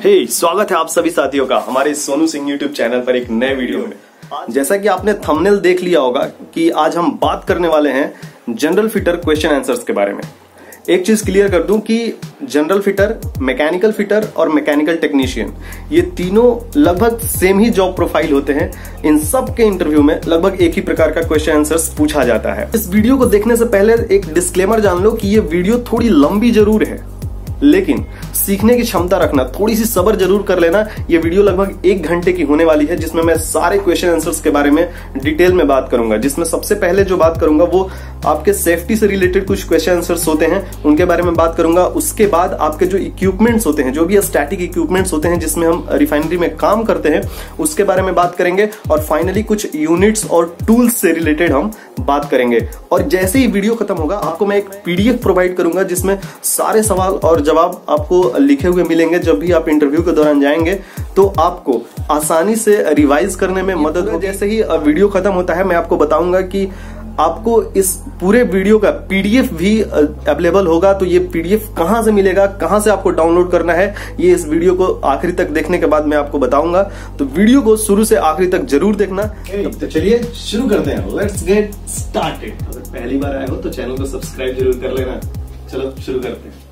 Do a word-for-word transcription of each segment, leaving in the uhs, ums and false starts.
हे स्वागत है आप सभी साथियों का हमारे सोनू सिंह यूट्यूब चैनल पर एक नए वीडियो में। जैसा कि आपने थंबनेल देख लिया होगा कि आज हम बात करने वाले हैं जनरल फिटर क्वेश्चन आंसर्स के बारे में। एक चीज क्लियर कर दूं कि जनरल फिटर, मैकेनिकल फिटर और मैकेनिकल टेक्नीशियन ये तीनों लगभग सेम ही जॉब प्रोफाइल होते हैं। इन सब के इंटरव्यू में लगभग एक ही प्रकार का क्वेश्चन आंसर्स पूछा जाता है। इस वीडियो को देखने से पहले एक डिस्क्लेमर जान लो कि ये वीडियो थोड़ी लंबी जरूर है, लेकिन सीखने की क्षमता रखना, थोड़ी सी सब्र जरूर कर लेना। ये वीडियो लगभग एक घंटे की होने वाली है, जिसमें मैं सारे क्वेश्चन आंसर्स के बारे में डिटेल में बात करूंगा। जिसमें सबसे पहले जो बात करूंगा वो आपके सेफ्टी से रिलेटेड कुछ क्वेश्चन आंसर्स होते हैं, उनके बारे में बात करूंगा। उसके बाद आपके जो इक्विपमेंट्स होते हैं, जो भी स्टैटिक इक्विपमेंट्स होते हैं जिसमें हम रिफाइनरी में काम करते हैं, उसके बारे में बात करेंगे। और फाइनली कुछ यूनिट्स और टूल्स से रिलेटेड हम बात करेंगे। और जैसे ही वीडियो खत्म होगा आपको मैं एक पीडीएफ प्रोवाइड करूंगा जिसमें सारे सवाल और जवाब आपको लिखे हुए मिलेंगे। जब भी आप इंटरव्यू के दौरान जाएंगे तो आपको आसानी से रिवाइज करने में मदद होगी। जैसे ही वीडियो खत्म होता है मैं आपको बताऊंगा कि आपको इस पूरे वीडियो का पीडीएफ भी अवेलेबल होगा। तो ये पीडीएफ कहां से मिलेगा, कहां से आपको डाउनलोड करना है, ये इस वीडियो को आखिरी तक देखने के बाद मैं आपको बताऊंगा। तो वीडियो को शुरू से आखिरी तक जरूर देखना। तो चलिए शुरू करते हैं। Let's get started. अगर पहली बार आए हो तो चैनल को सब्सक्राइब जरूर कर लेना। चलो शुरू करते हैं।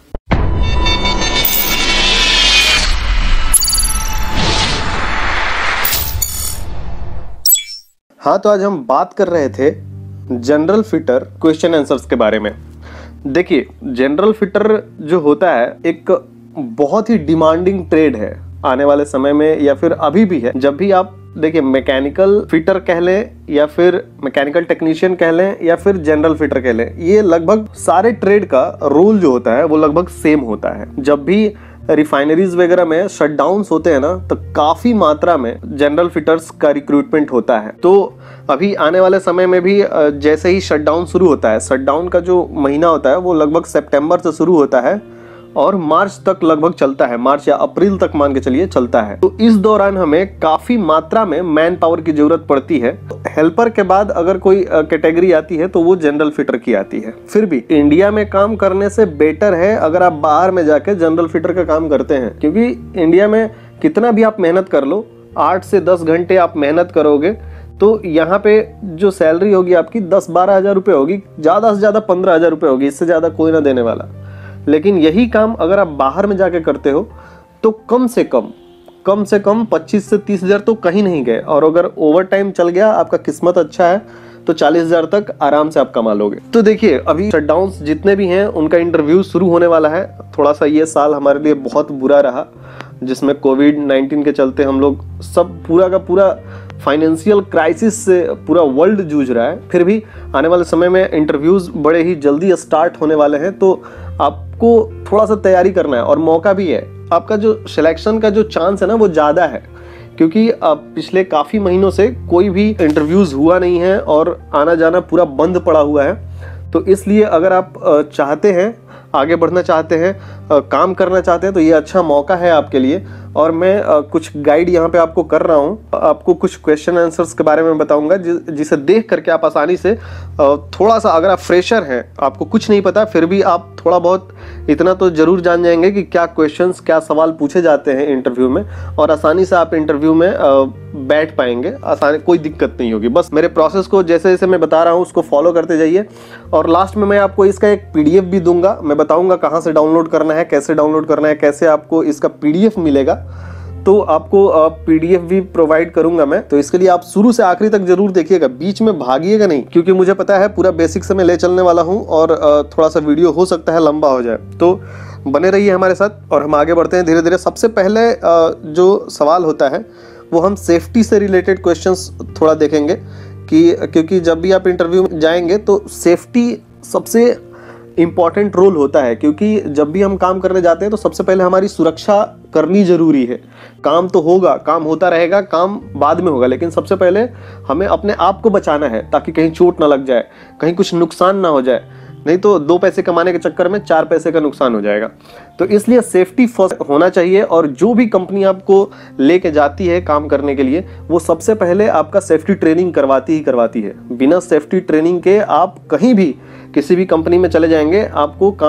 हाँ, तो आज हम बात कर रहे थे जनरल फिटर क्वेश्चन आंसर्स के बारे में। देखिए, जनरल फिटर जो होता है एक बहुत ही डिमांडिंग ट्रेड है आने वाले समय में, या फिर अभी भी है। जब भी आप देखिए मैकेनिकल फिटर कह लें या फिर मैकेनिकल टेक्नीशियन कह लें या फिर जनरल फिटर कह लें, ये लगभग सारे ट्रेड का रोल जो होता है वो लगभग सेम होता है। जब भी रिफाइनरीज वगैरह में शटडाउन्स होते हैं ना, तो काफी मात्रा में जनरल फिटर्स का रिक्रूटमेंट होता है। तो अभी आने वाले समय में भी जैसे ही शटडाउन शुरू होता है, शटडाउन का जो महीना होता है वो लगभग सितंबर से शुरू होता है और मार्च तक लगभग चलता है, मार्च या अप्रैल तक मान के चलिए चलता है। तो इस दौरान हमें काफी मात्रा में मैन पावर की जरूरत पड़ती है। हेल्पर के बाद अगर कोई कैटेगरी आती है तो वो जनरल फिटर की आती है। फिर भी इंडिया में काम करने से बेटर है अगर आप बाहर में जाके जनरल फिटर का काम करते हैं, क्योंकि इंडिया में कितना भी आप मेहनत कर लो, आठ से दस घंटे आप मेहनत करोगे तो यहाँ पे जो सैलरी होगी आपकी दस बारह हजार रुपये होगी, ज्यादा से ज्यादा पंद्रह हजार रुपये होगी, इससे ज्यादा कोई ना देने वाला। लेकिन यही काम अगर आप बाहर में जाके करते हो तो कम से कम कम से कम पच्चीस से तीस हजार तो कहीं नहीं गए। और अगर ओवर टाइम चल गया, आपका किस्मत अच्छा है, तो चालीस हजार तक आराम से आप कमा लोगे। तो देखिए, अभी शटडाउन्स जितने भी हैं उनका इंटरव्यू शुरू होने वाला है। थोड़ा सा ये साल हमारे लिए बहुत बुरा रहा, जिसमें कोविड नाइन्टीन के चलते हम लोग सब पूरा का पूरा फाइनेंशियल क्राइसिस से पूरा वर्ल्ड जूझ रहा है। फिर भी आने वाले समय में इंटरव्यूज बड़े ही जल्दी स्टार्ट होने वाले हैं, तो आपको थोड़ा सा तैयारी करना है। और मौका भी है, आपका जो सिलेक्शन का जो चांस है ना वो ज़्यादा है, क्योंकि अब पिछले काफ़ी महीनों से कोई भी इंटरव्यूज हुआ नहीं है और आना जाना पूरा बंद पड़ा हुआ है। तो इसलिए अगर आप चाहते हैं, आगे बढ़ना चाहते हैं, काम करना चाहते हैं, तो ये अच्छा मौका है आपके लिए। और मैं कुछ गाइड यहाँ पे आपको कर रहा हूँ, आपको कुछ क्वेश्चन आंसर्स के बारे में बताऊंगा जिसे देख करके आप आसानी से थोड़ा सा, अगर आप फ्रेशर हैं, आपको कुछ नहीं पता, फिर भी आप थोड़ा बहुत इतना तो जरूर जान जाएंगे कि क्या क्वेश्चंस, क्या सवाल पूछे जाते हैं इंटरव्यू में, और आसानी से आप इंटरव्यू में बैठ पाएंगे। आसानी, कोई दिक्कत नहीं होगी। बस मेरे प्रोसेस को जैसे जैसे मैं बता रहा हूँ उसको फॉलो करते जाइए। और लास्ट में मैं आपको इसका एक पीडीएफ भी दूंगा, मैं बताऊंगा कहाँ से डाउनलोड करना है, कैसे डाउनलोड करना है, कैसे आपको इसका पीडीएफ मिलेगा। तो आपको पीडीएफ भी प्रोवाइड करूंगा मैं। तो इसके लिए आप शुरू से आखिरी तक जरूर देखिएगा, बीच में भागिएगा नहीं, क्योंकि मुझे पता है पूरा बेसिक से मैं ले चलने वाला हूं और थोड़ा सा वीडियो हो सकता है लंबा हो जाए। तो बने रहिए हमारे साथ और हम आगे बढ़ते हैं धीरे धीरे। सबसे पहले जो सवाल होता है वो हम सेफ्टी से रिलेटेड क्वेश्चंस थोड़ा देखेंगे, कि क्योंकि जब भी आप इंटरव्यू में जाएंगे तो सेफ्टी सबसे इम्पॉर्टेंट रोल होता है। क्योंकि जब भी हम काम करने जाते हैं तो सबसे पहले हमारी सुरक्षा करनी जरूरी है। काम तो होगा, काम होता रहेगा, काम बाद में होगा, लेकिन सबसे पहले हमें अपने आप को बचाना है ताकि कहीं चोट ना लग जाए, कहीं कुछ नुकसान ना हो जाए, नहीं तो दो पैसे कमाने के चक्कर में चार पैसे का नुकसान हो जाएगा। तो इसलिए सेफ्टी फर्स्ट होना चाहिए। और जो भी कंपनी आपको लेके जाती है काम करने के लिए, वो सबसे पहले आपका सेफ्टी ट्रेनिंग करवाती ही करवाती है। बिना सेफ्टी ट्रेनिंग के आप कहीं भी किसी भी कंपनी में चले जाएंगे, आपको काम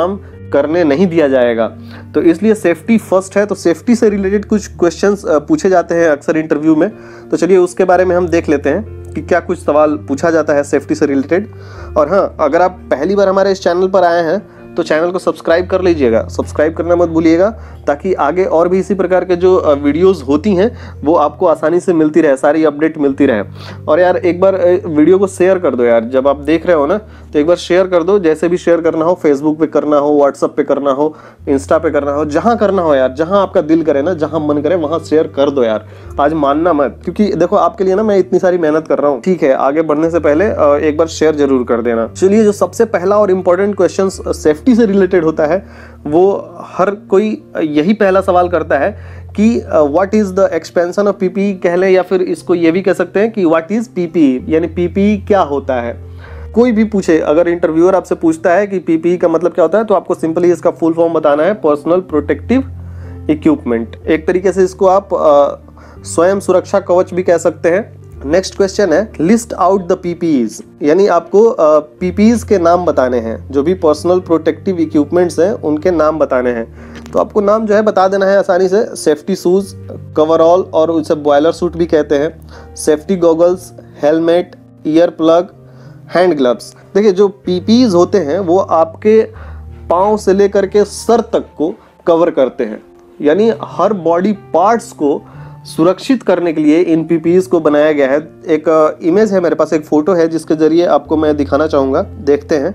करने नहीं दिया जाएगा। तो इसलिए सेफ्टी फर्स्ट है। तो सेफ्टी से रिलेटेड कुछ क्वेश्चंस पूछे जाते हैं अक्सर इंटरव्यू में। तो चलिए उसके बारे में हम देख लेते हैं कि क्या कुछ सवाल पूछा जाता है सेफ्टी से रिलेटेड। और हाँ, अगर आप पहली बार हमारे इस चैनल पर आए हैं तो चैनल को सब्सक्राइब कर लीजिएगा, सब्सक्राइब करना मत भूलिएगा, ताकि आगे और भी इसी प्रकार के जो वीडियोस होती हैं वो आपको आसानी से मिलती रहे, सारी अपडेट मिलती रहे। और यार एक बार वीडियो को शेयर कर दो यार, जब आप देख रहे हो ना तो एक बार शेयर कर दो, जैसे भी शेयर करना हो, फेसबुक पे करना हो, व्हाट्सएप पे करना हो, इंस्टा पे करना हो, जहाँ करना हो यार, जहाँ आपका दिल करे ना, जहाँ मन करे वहाँ शेयर कर दो यार। आज मानना मत, क्योंकि देखो आपके लिए ना मैं इतनी सारी मेहनत कर रहा हूँ। ठीक है, आगे बढ़ने से पहले एक बार शेयर जरूर कर देना। चलिए, जो सबसे पहला और इम्पोर्टेंट क्वेश्चन सेफ्टी से रिलेटेड होता है वो हर कोई यही पहला सवाल करता है कि what is the expansion of PPE कह ले, या फिर इसको ये भी कह सकते हैं कि व्हाट इज पीपीई, यानी पीपीई क्या होता है। कोई भी पूछे, अगर इंटरव्यूअर आपसे पूछता है कि पीपीई का मतलब क्या होता है, तो आपको सिंपली इसका फुल फॉर्म बताना है, पर्सनल प्रोटेक्टिव इक्विपमेंट। एक तरीके से इसको आप आ, स्वयं सुरक्षा कवच भी कह सकते हैं। नेक्स्ट क्वेश्चन है, लिस्ट आउट द पीपीईज, यानी आपको पीपीईज के नाम बताने हैं। जो भी पर्सनल प्रोटेक्टिव इक्विपमेंट्स हैं उनके नाम बताने हैं। तो आपको नाम जो है बता देना है आसानी से। सेफ्टी शूज, कवरऑल और उसे बॉयलर सूट भी कहते हैं, safety goggles, helmet, ear plug, hand gloves. देखिए, जो पीपीईज होते हैं वो आपके पाँव से लेकर के सर तक को कवर करते हैं, यानी हर बॉडी पार्ट्स को सुरक्षित करने के लिए इन पीपीईज को बनाया गया है। एक इमेज है मेरे पास, एक फोटो है जिसके जरिए आपको मैं दिखाना चाहूंगा, देखते हैं।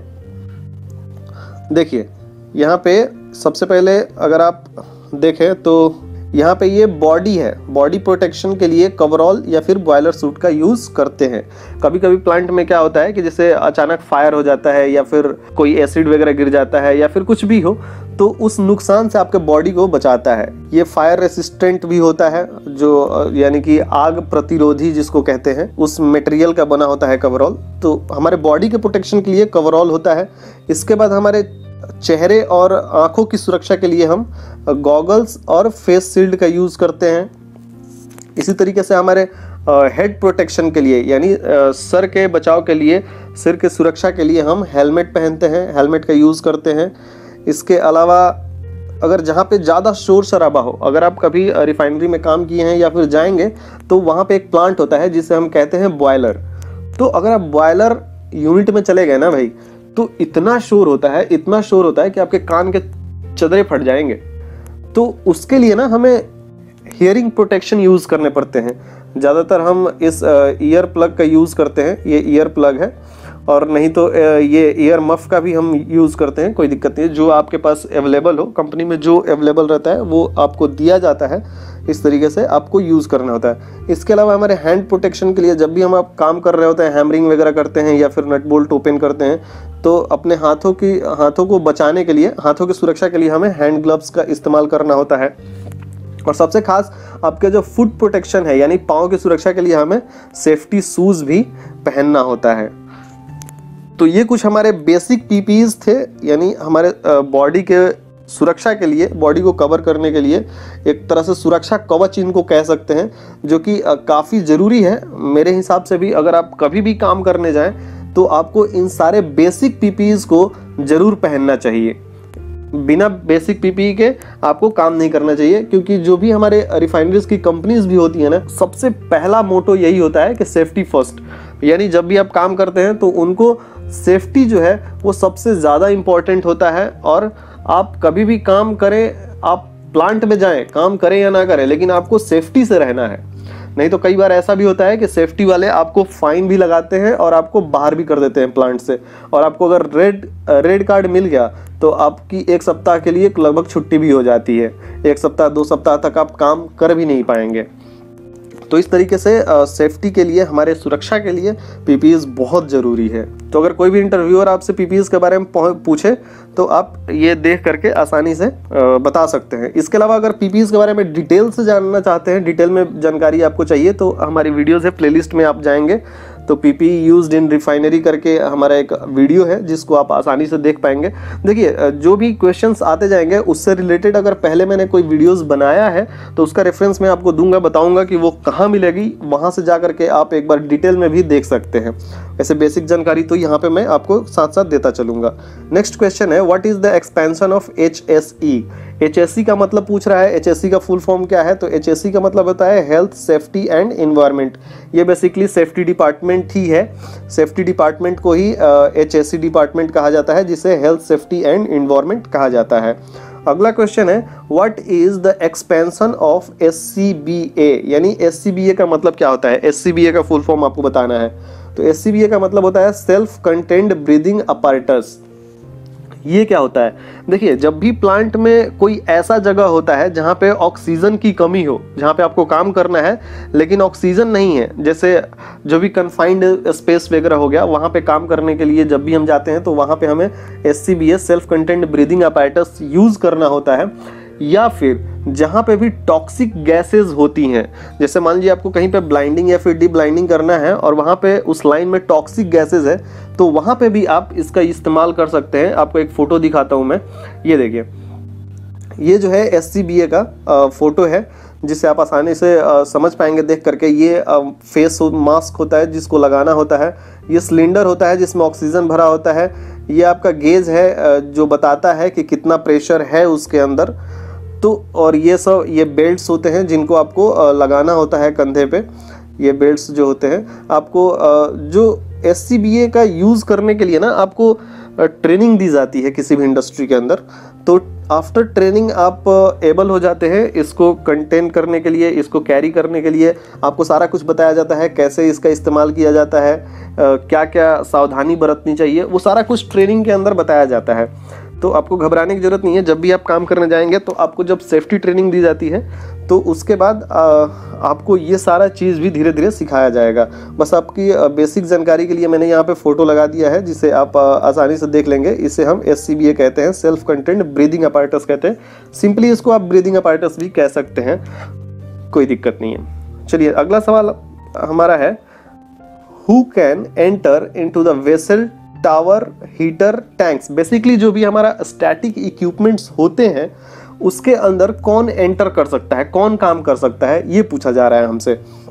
देखिए यहाँ पे सबसे पहले अगर आप देखें तो यहाँ पे ये बॉडी है, बॉडी प्रोटेक्शन के लिए कवरऑल या फिर बॉयलर सूट का यूज करते हैं। कभी कभी प्लांट में क्या होता है कि जैसे अचानक फायर हो जाता है या फिर कोई एसिड वगैरह गिर जाता है या फिर कुछ भी हो, तो उस नुकसान से आपके बॉडी को बचाता है। ये फायर रेसिस्टेंट भी होता है, जो यानी कि आग प्रतिरोधी जिसको कहते हैं, उस मटेरियल का बना होता है कवरऑल। तो हमारे बॉडी के प्रोटेक्शन के लिए कवरऑल होता है। इसके बाद हमारे चेहरे और आंखों की सुरक्षा के लिए हम गॉगल्स और फेस शील्ड का यूज करते हैं। इसी तरीके से हमारे हेड प्रोटेक्शन के लिए, यानी सर के बचाव के लिए, सिर के सुरक्षा के लिए हम हेलमेट पहनते हैं, हेलमेट का यूज करते हैं। इसके अलावा अगर जहाँ पे ज़्यादा शोर शराबा हो, अगर आप कभी रिफाइनरी में काम किए हैं या फिर जाएंगे तो वहाँ पे एक प्लांट होता है जिसे हम कहते हैं बॉयलर। तो अगर आप बॉयलर यूनिट में चले गए ना भाई, तो इतना शोर होता है, इतना शोर होता है कि आपके कान के चदरे फट जाएंगे। तो उसके लिए ना हमें हियरिंग प्रोटेक्शन यूज करने पड़ते हैं। ज़्यादातर हम इस ईयर प्लग का यूज करते हैं, ये ईयर प्लग है, और नहीं तो ये ईयर मफ का भी हम यूज करते हैं, कोई दिक्कत नहीं है। जो आपके पास अवेलेबल हो, कंपनी में जो अवेलेबल रहता है वो आपको दिया जाता है, इस तरीके से आपको यूज करना होता है। इसके अलावा हमारे हैंड प्रोटेक्शन के लिए, जब भी हम आप काम कर रहे होते हैं, हैमरिंग वगैरह करते हैं या फिर नट बोल्ट ओपन करते हैं, तो अपने हाथों की हाथों को बचाने के लिए, हाथों की सुरक्षा के लिए हमें हैंड ग्लव्स का इस्तेमाल करना होता है। और सबसे खास आपके जो फुट प्रोटेक्शन है, यानी पाँव की सुरक्षा के लिए हमें सेफ्टी शूज भी पहनना होता है। तो ये कुछ हमारे बेसिक पीपीईज थे, यानी हमारे बॉडी के सुरक्षा के लिए, बॉडी को कवर करने के लिए एक तरह से सुरक्षा कवच इनको कह सकते हैं, जो कि काफ़ी ज़रूरी है मेरे हिसाब से भी। अगर आप कभी भी काम करने जाएं तो आपको इन सारे बेसिक पीपीईज को ज़रूर पहनना चाहिए। बिना बेसिक पीपीई के आपको काम नहीं करना चाहिए, क्योंकि जो भी हमारे रिफाइनरीज की कंपनीज भी होती है ना, सबसे पहला मोटो यही होता है कि सेफ्टी फर्स्ट। यानी जब भी आप काम करते हैं तो उनको सेफ्टी जो है वो सबसे ज़्यादा इम्पोर्टेंट होता है। और आप कभी भी काम करें, आप प्लांट में जाएं, काम करें या ना करें, लेकिन आपको सेफ्टी से रहना है। नहीं तो कई बार ऐसा भी होता है कि सेफ्टी वाले आपको फाइन भी लगाते हैं और आपको बाहर भी कर देते हैं प्लांट से। और आपको अगर रेड रेड कार्ड मिल गया तो आपकी एक सप्ताह के लिए लगभग छुट्टी भी हो जाती है। एक सप्ताह दो सप्ताह तक आप काम कर भी नहीं पाएंगे। तो इस तरीके से सेफ्टी के लिए, हमारे सुरक्षा के लिए पीपीईज बहुत ज़रूरी है। तो अगर कोई भी इंटरव्यूअर आपसे पीपीईज के बारे में पूछे तो आप ये देख करके आसानी से बता सकते हैं। इसके अलावा अगर पीपीईज के बारे में डिटेल से जानना चाहते हैं, डिटेल में जानकारी आपको चाहिए, तो हमारी वीडियोज़ है, प्लेलिस्ट में आप जाएंगे तो पीपीई यूज्ड इन रिफाइनरी करके हमारा एक वीडियो है जिसको आप आसानी से देख पाएंगे। देखिए जो भी क्वेश्चंस आते जाएंगे उससे रिलेटेड अगर पहले मैंने कोई वीडियोस बनाया है तो उसका रेफरेंस मैं आपको दूंगा, बताऊंगा कि वो कहाँ मिलेगी, वहां से जा करके आप एक बार डिटेल में भी देख सकते हैं। ऐसे बेसिक जानकारी तो यहाँ पे मैं आपको साथ साथ देता चलूंगा। नेक्स्ट क्वेश्चन है what is the expansion of H S E. H S C का मतलब पूछ रहा है, एच एस सी का फुल फॉर्म क्या है, तो एच एस सी का मतलब होता है हेल्थ सेफ्टी एंड एनवायरनमेंट। ये बेसिकली सेफ्टी डिपार्टमेंट ही है, सेफ्टी डिपार्टमेंट को ही एच एस सी डिपार्टमेंट कहा जाता है, जिसे हेल्थ सेफ्टी एंड एनवायरनमेंट कहा जाता है। अगला क्वेश्चन है what is the expansion of S C B A, यानी एस सी बी ए का मतलब क्या होता है। एस सी बी ए का फुल फॉर्म आपको बताना है, तो एस सी बी ए का मतलब होता है सेल्फ कंटेन्ड ब्रीदिंग अपैरेटस। ये क्या होता है, देखिए जब भी प्लांट में कोई ऐसा जगह होता है जहाँ पे ऑक्सीजन की कमी हो, जहाँ पे आपको काम करना है लेकिन ऑक्सीजन नहीं है, जैसे जो भी कन्फाइंड स्पेस वगैरह हो गया, वहाँ पे काम करने के लिए जब भी हम जाते हैं तो वहाँ पे हमें S C B S self contained breathing apparatus use करना होता है। या फिर जहाँ पे भी टॉक्सिक गैसेस होती हैं, जैसे मान लीजिए आपको कहीं पे ब्लाइंडिंग या फिर डी ब्लाइंडिंग करना है और वहाँ पे उस लाइन में टॉक्सिक गैसेस है, तो वहाँ पे भी आप इसका इस्तेमाल कर सकते हैं। आपको एक फ़ोटो दिखाता हूँ मैं, ये देखिए, ये जो है एस सी बी ए का फ़ोटो है जिसे आप आसानी से आ, समझ पाएंगे देख करके। ये आ, फेस मास्क होता है जिसको लगाना होता है, ये सिलेंडर होता है जिसमें ऑक्सीजन भरा होता है, ये आपका गेज है जो बताता है कि कितना प्रेशर है उसके अंदर, तो और ये सब ये बेल्ट्स होते हैं जिनको आपको लगाना होता है कंधे पे। ये बेल्ट्स जो होते हैं आपको जो एस सी बी ए का यूज़ करने के लिए ना आपको ट्रेनिंग दी जाती है किसी भी इंडस्ट्री के अंदर, तो आफ्टर ट्रेनिंग आप एबल हो जाते हैं इसको कंटेन करने के लिए, इसको कैरी करने के लिए। आपको सारा कुछ बताया जाता है, कैसे इसका इस्तेमाल किया जाता है, क्या क्या सावधानी बरतनी चाहिए, वो सारा कुछ ट्रेनिंग के अंदर बताया जाता है। तो आपको घबराने की ज़रूरत नहीं है। जब भी आप काम करने जाएंगे तो आपको जब सेफ्टी ट्रेनिंग दी जाती है तो उसके बाद आ, आपको ये सारा चीज़ भी धीरे धीरे सिखाया जाएगा। बस आपकी बेसिक जानकारी के लिए मैंने यहाँ पे फ़ोटो लगा दिया है जिसे आप आ, आसानी से देख लेंगे। इसे हम एस सी बी ए कहते हैं, सेल्फ कंटेन्ड ब्रीदिंग अपैरेटस कहते हैं। सिंपली इसको आप ब्रीदिंग अपैरेटस भी कह सकते हैं, कोई दिक्कत नहीं है। चलिए अगला सवाल हमारा है who can enter into the vessel tower heater tanks. Basically जो भी हमारा स्टैटिक इक्विपमेंट्स होते हैं उसके अंदर कौन एंटर कर सकता है, कौन काम कर सकता है, ये पूछा जा रहा है हमसे।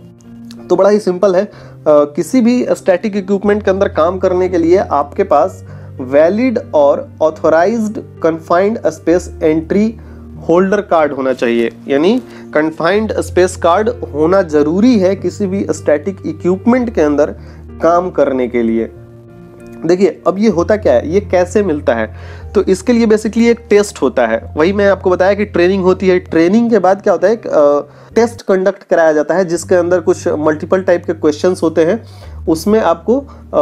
तो बड़ा ही सिंपल है, आ, किसी भी स्टैटिक इक्विपमेंट के अंदर काम करने के लिए आपके पास वैलिड और authorised confined space entry holder card होना चाहिए, यानी कन्फाइंड स्पेस कार्ड होना जरूरी है किसी भी स्टैटिक इक्विपमेंट के अंदर काम करने के लिए। देखिए अब ये होता क्या है, ये कैसे मिलता है, तो इसके लिए बेसिकली एक टेस्ट होता है। वही मैं आपको बताया कि ट्रेनिंग होती है, ट्रेनिंग के बाद क्या होता है एक टेस्ट कंडक्ट कराया जाता है जिसके अंदर कुछ मल्टीपल टाइप के क्वेश्चंस होते हैं, उसमें आपको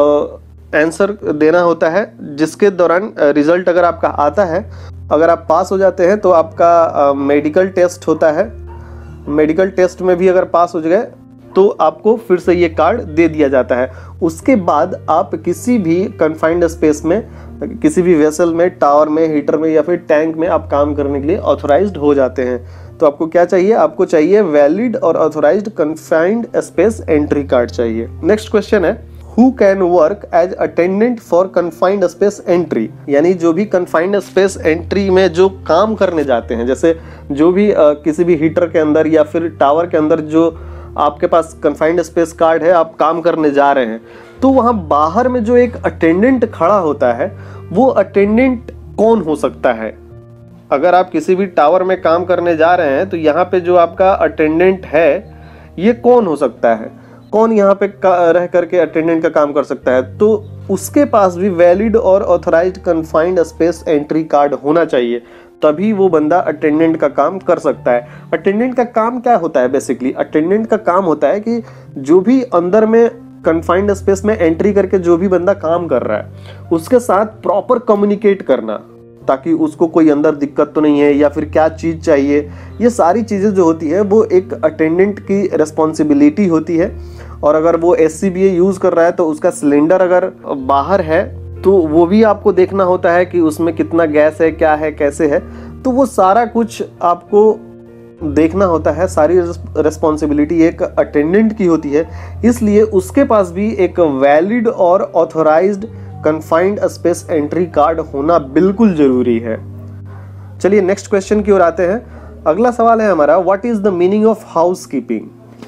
आंसर देना होता है, जिसके दौरान रिजल्ट अगर आपका आता है, अगर आप पास हो जाते हैं तो आपका मेडिकल टेस्ट होता है। मेडिकल टेस्ट में भी अगर पास हो गए तो आपको फिर से ये कार्ड दे दिया जाता है। उसके बाद आप किसी भी कन्फाइंड स्पेस में, किसी भी वेसल में, टावर में, हीटर में या फिर टैंक में आप काम करने के लिए ऑथोराइज्ड हो जाते हैं। तो आपको क्या चाहिए, आपको चाहिए वैलिड और authorised confined space entry card चाहिए। नेक्स्ट क्वेश्चन है who can work as attendant for confined space entry, यानी जो भी कन्फाइंड स्पेस एंट्री में जो काम करने जाते हैं, जैसे जो भी आ, किसी भी हीटर के अंदर या फिर टावर के अंदर जो आपके पास कन्फाइंड स्पेस कार्ड है, आप काम करने जा रहे हैं, तो वहाँ बाहर में जो एक अटेंडेंट खड़ा होता है वो अटेंडेंट कौन हो सकता है। अगर आप किसी भी टावर में काम करने जा रहे हैं तो यहाँ पे जो आपका अटेंडेंट है ये कौन हो सकता है, कौन यहाँ पे रह करके अटेंडेंट का काम कर सकता है, तो उसके पास भी वैलिड और authorised confined space entry card होना चाहिए, तभी वो बंदा अटेंडेंट का काम कर सकता है। अटेंडेंट का काम क्या होता है, बेसिकली अटेंडेंट का काम होता है कि जो भी अंदर में कन्फाइंड स्पेस में एंट्री करके जो भी बंदा काम कर रहा है उसके साथ प्रॉपर कम्युनिकेट करना, ताकि उसको कोई अंदर दिक्कत तो नहीं है या फिर क्या चीज़ चाहिए, ये सारी चीज़ें जो होती है वो एक अटेंडेंट की रिस्पॉन्सिबिलिटी होती है। और अगर वो S C B A use कर रहा है तो उसका सिलेंडर अगर बाहर है तो वो भी आपको देखना होता है कि उसमें कितना गैस है, क्या है, कैसे है, तो वो सारा कुछ आपको देखना होता है, सारी रिस्पॉन्सिबिलिटी एक अटेंडेंट की होती है, इसलिए उसके पास भी एक वैलिड और authorised confined space entry card होना बिल्कुल जरूरी है। चलिए नेक्स्ट क्वेश्चन की ओर आते हैं। अगला सवाल है हमारा, what is the meaning of housekeeping.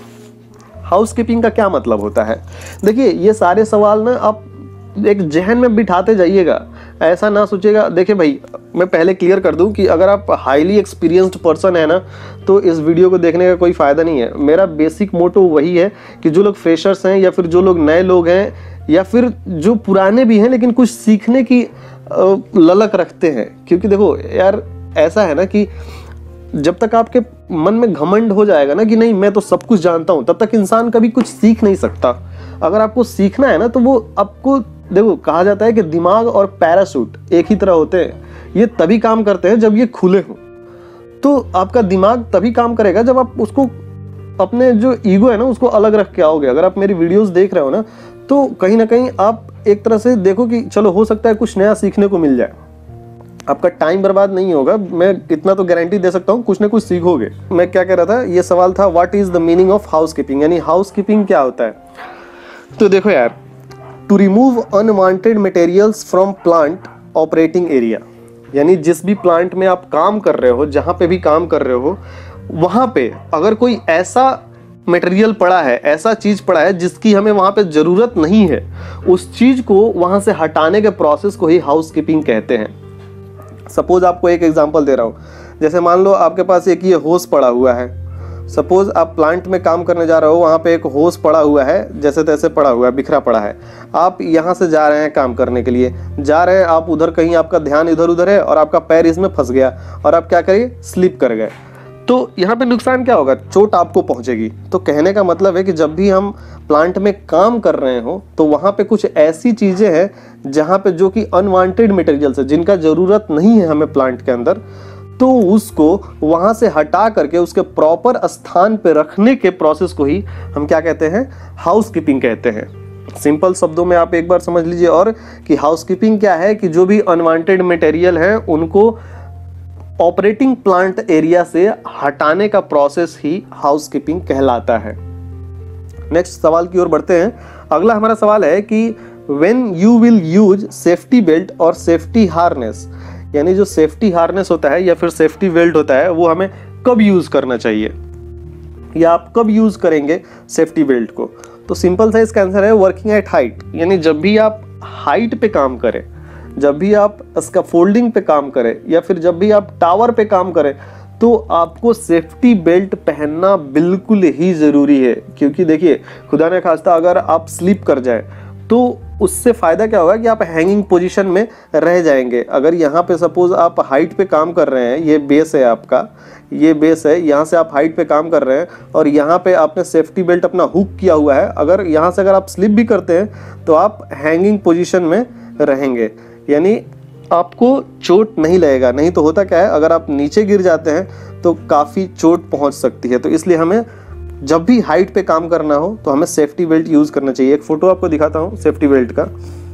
Housekeeping का क्या मतलब होता है? देखिए ये सारे सवाल ना आप एक जहन में बिठाते जाइएगा, ऐसा ना सोचिएगा। देखिए भाई, मैं पहले क्लियर कर दूं कि अगर आप हाईली एक्सपीरियंस्ड पर्सन है ना, तो इस वीडियो को देखने का कोई फ़ायदा नहीं है। मेरा बेसिक मोटो वही है कि जो लोग फ्रेशर्स हैं या फिर जो लोग नए लोग हैं या फिर जो पुराने भी हैं लेकिन कुछ सीखने की ललक रखते हैं, क्योंकि देखो यार ऐसा है ना कि जब तक आपके मन में घमंड हो जाएगा ना कि नहीं मैं तो सब कुछ जानता हूं, तब तक इंसान कभी कुछ सीख नहीं सकता। अगर आपको सीखना है ना तो वो आपको, देखो कहा जाता है कि दिमाग और पैराशूट एक ही तरह होते हैं, ये तभी काम करते हैं जब ये खुले हों। तो आपका दिमाग तभी काम करेगा जब आप उसको, अपने जो ईगो है ना उसको अलग रख के आओगे। अगर आप मेरी वीडियोस देख रहे हो ना तो कहीं ना कहीं आप एक तरह से देखो कि चलो हो सकता है कुछ नया सीखने को मिल जाए, आपका टाइम बर्बाद नहीं होगा, मैं इतना तो गारंटी दे सकता हूँ, कुछ ना कुछ सीखोगे। मैं क्या कह रहा था, ये सवाल था what is the meaning of housekeeping, यानी हाउस कीपिंग क्या होता है। तो देखो यार, to remove unwanted materials from plant operating area, यानी जिस भी प्लांट में आप काम कर रहे हो, जहां पे भी काम कर रहे हो, वहां पे अगर कोई ऐसा मटेरियल पड़ा है, ऐसा चीज पड़ा है जिसकी हमें वहां पे जरूरत नहीं है, उस चीज को वहां से हटाने के प्रोसेस को ही हाउस कीपिंग कहते हैं। सपोज आपको एक एग्जांपल दे रहा हूँ, जैसे मान लो आपके पास एक ये होस पड़ा हुआ है। सपोज आप प्लांट में काम करने जा रहे हो, वहाँ पे एक होस पड़ा हुआ है, जैसे तैसे पड़ा हुआ है, बिखरा पड़ा है। आप यहाँ से जा रहे हैं काम करने के लिए, जा रहे हैं आप उधर, कहीं आपका ध्यान इधर उधर है और आपका पैर इसमें फंस गया और आप क्या करिए, स्लिप कर गए। तो यहाँ पे नुकसान क्या होगा, चोट आपको पहुंचेगी। तो कहने का मतलब है कि जब भी हम प्लांट में काम कर रहे हो तो वहाँ पे कुछ ऐसी चीजें हैं जहाँ पे जो कि अनवांटेड मटेरियल्स है, जिनका जरूरत नहीं है हमें प्लांट के अंदर, तो उसको वहां से हटा करके उसके प्रॉपर स्थान पे रखने के प्रोसेस को ही हम क्या कहते हैं, हाउस कीपिंग कहते हैं। सिंपल शब्दों में आप एक बार समझ लीजिए और कि हाउस कीपिंग क्या है, कि जो भी अनवांटेड मटेरियल है उनको ऑपरेटिंग प्लांट एरिया से हटाने का प्रोसेस ही हाउस कीपिंग कहलाता है। नेक्स्ट सवाल की ओर बढ़ते हैं। अगला हमारा सवाल है कि when you will use safety belt और सेफ्टी हार्नेस, यानी जो सेफ्टी हार्नेस होता है या फिर सेफ्टी बेल्ट होता है वो हमें कब यूज करना चाहिए, या आप कब यूज करेंगे सेफ्टी बेल्ट को। तो सिंपल सा इसका आंसर है वर्किंग एट हाइट, यानी जब भी आप हाइट पे काम करें, जब भी आप इसका फोल्डिंग पे काम करें या फिर जब भी आप टावर पे काम करें, तो आपको सेफ्टी बेल्ट पहनना बिल्कुल ही जरूरी है। क्योंकि देखिए खुदा ने खास्ता अगर आप स्लिप कर जाए तो उससे फायदा क्या होगा कि आप हैंगिंग पोजीशन में रह जाएंगे। अगर यहाँ पे सपोज आप हाइट पे काम कर रहे हैं, ये बेस है आपका, ये बेस है, यहाँ से आप हाइट पे काम कर रहे हैं और यहाँ पे आपने सेफ्टी बेल्ट अपना हुक किया हुआ है, अगर यहाँ से अगर आप स्लिप भी करते हैं तो आप हैंगिंग पोजीशन में रहेंगे, यानी आपको चोट नहीं लगेगा। नहीं तो होता क्या है, अगर आप नीचे गिर जाते हैं तो काफ़ी चोट पहुँच सकती है। तो इसलिए हमें जब भी हाइट पे काम करना हो तो हमें सेफ्टी बेल्ट यूज करना चाहिए। एक फोटो आपको दिखाता हूँ सेफ्टी बेल्ट का,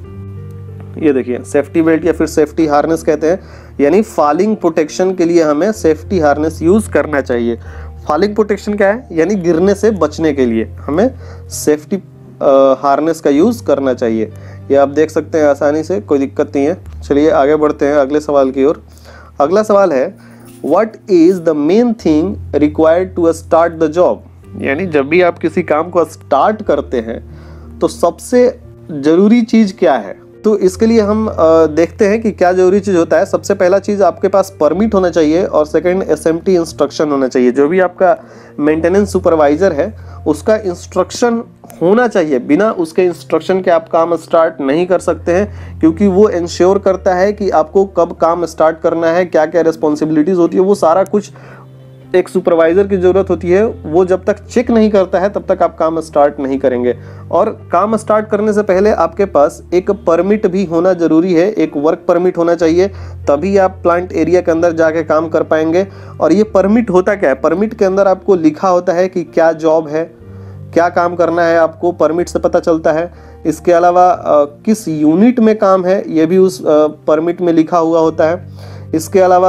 ये देखिए सेफ्टी बेल्ट या फिर सेफ्टी हार्नेस कहते हैं, यानी फॉलिंग प्रोटेक्शन के लिए हमें सेफ्टी हार्नेस यूज करना चाहिए। फॉलिंग प्रोटेक्शन क्या है, यानी गिरने से बचने के लिए हमें सेफ्टी हार्नेस का यूज करना चाहिए। ये आप देख सकते हैं आसानी से, कोई दिक्कत नहीं है। चलिए आगे बढ़ते हैं अगले सवाल की ओर। अगला सवाल है what is the main thing required to start the job, यानी जब भी आप किसी काम को स्टार्ट करते हैं तो सबसे जरूरी चीज क्या है। तो इसके लिए हम देखते हैं कि क्या जरूरी चीज होता है। सबसे पहला चीज आपके पास परमिट होना चाहिए और सेकंड एसएमटी इंस्ट्रक्शन होना चाहिए। जो भी आपका मेंटेनेंस सुपरवाइजर है उसका इंस्ट्रक्शन होना चाहिए, बिना उसके इंस्ट्रक्शन के आप काम स्टार्ट नहीं कर सकते हैं, क्योंकि वो इंश्योर करता है कि आपको कब काम स्टार्ट करना है, क्या क्या रिस्पॉन्सिबिलिटीज होती है, वो सारा कुछ एक सुपरवाइजर की जरूरत होती है। वो जब तक चेक नहीं करता है तब तक आप काम स्टार्ट नहीं करेंगे। और काम स्टार्ट करने से पहले आपके पास एक परमिट भी होना जरूरी है, एक वर्क परमिट होना चाहिए, तभी आप प्लांट एरिया के अंदर जाके काम कर पाएंगे। और ये परमिट होता क्या है, परमिट के अंदर आपको लिखा होता है कि क्या जॉब है, क्या काम करना है, आपको परमिट से पता चलता है। इसके अलावा किस यूनिट में काम है ये भी उस परमिट में लिखा हुआ होता है। इसके अलावा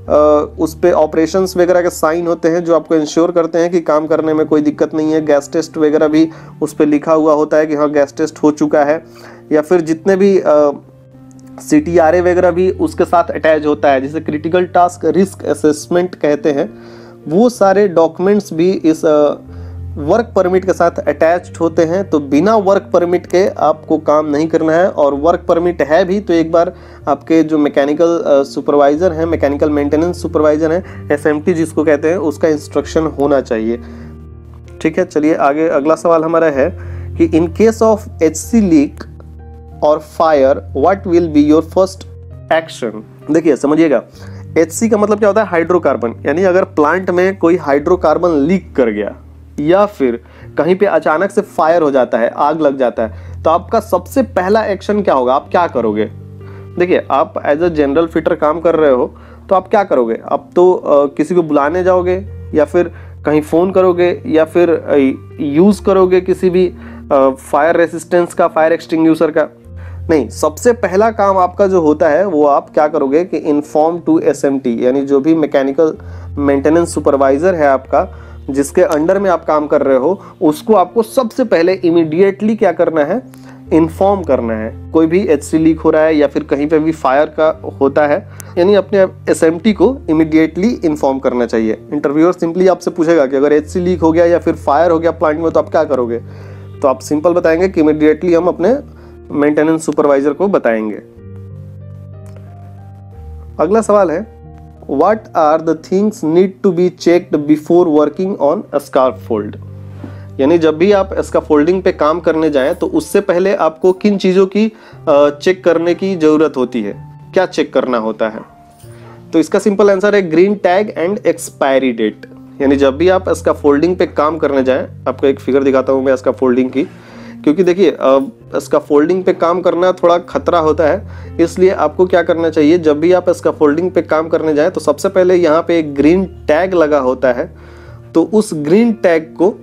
उस पे ऑपरेशंस वगैरह के साइन होते हैं जो आपको इंश्योर करते हैं कि काम करने में कोई दिक्कत नहीं है। गैस टेस्ट वगैरह भी उस पे लिखा हुआ होता है कि हाँ गैस टेस्ट हो चुका है, या फिर जितने भी सी टी आर ए वगैरह भी उसके साथ अटैच होता है, जिसे क्रिटिकल टास्क रिस्क असेसमेंट कहते हैं। वो सारे डॉक्यूमेंट्स भी इस वर्क परमिट के साथ अटैच्ड होते हैं। तो बिना वर्क परमिट के आपको काम नहीं करना है, और वर्क परमिट है भी तो एक बार आपके जो मैकेनिकल सुपरवाइजर हैं, मैकेनिकल मेंटेनेंस सुपरवाइजर हैं, एस एम टी जिसको कहते हैं, उसका इंस्ट्रक्शन होना चाहिए। ठीक है, चलिए आगे अगला सवाल हमारा है कि in case of H C leak और fire what will be your first action. देखिए समझिएगा, एच सी का मतलब क्या होता है, हाइड्रोकार्बन, यानी अगर प्लांट में कोई हाइड्रोकार्बन लीक कर गया या फिर कहीं पे अचानक से फायर हो जाता है, आग लग जाता है, तो आपका सबसे पहला एक्शन क्या होगा, आप क्या करोगे। देखिए आप एज अ जनरल फिटर काम कर रहे हो तो आप क्या करोगे, आप तो आ, किसी को बुलाने जाओगे, या फिर कहीं फ़ोन करोगे, या फिर यूज़ करोगे किसी भी फायर रेसिस्टेंस का, फायर एक्सटिंग्विशर का। नहीं, सबसे पहला काम आपका जो होता है वो आप क्या करोगे कि inform to S M T, यानी जो भी मैकेनिकल मेंटेनेंस सुपरवाइजर है आपका, जिसके अंडर में आप काम कर रहे हो, उसको आपको सबसे पहले इमीडिएटली क्या करना है, इन्फॉर्म करना है। कोई भी एच सी लीक हो रहा है या फिर कहीं पे भी फायर का होता है, यानी अपने एस एम टी को इमीडिएटली इन्फॉर्म करना चाहिए। इंटरव्यूअर सिंपली आपसे पूछेगा कि अगर एच सी लीक हो गया या फिर फायर हो गया प्लांट में, तो आप क्या करोगे, तो आप सिंपल बताएंगे कि इमीडिएटली हम अपने मेंटेनेंस सुपरवाइजर को बताएंगे। अगला सवाल है, What are the things need to be checked before working on scaffold? यानी जब भी आप स्कैफोल्डिंग पे काम करने जाएं तो उससे पहले आपको किन चीज़ों की चेक करने की ज़रूरत होती है, क्या चेक करना होता है। तो इसका सिंपल आंसर है green tag and expiry date. यानी जब भी आप स्कैफोल्डिंग पे काम करने जाएं, आपको एक फिगर दिखाता हूँ मैं स्कैफोल्डिंग की, क्योंकि देखिए स्कैफोल्डिंग पे काम करना थोड़ा खतरा होता है, इसलिए आपको क्या करना चाहिए, जब भी आप स्कैफोल्डिंग पे काम करने जाएं तो सबसे पहले यहाँ पे एक ग्रीन टैग लगा होता है, तो उस ग्रीन टैग को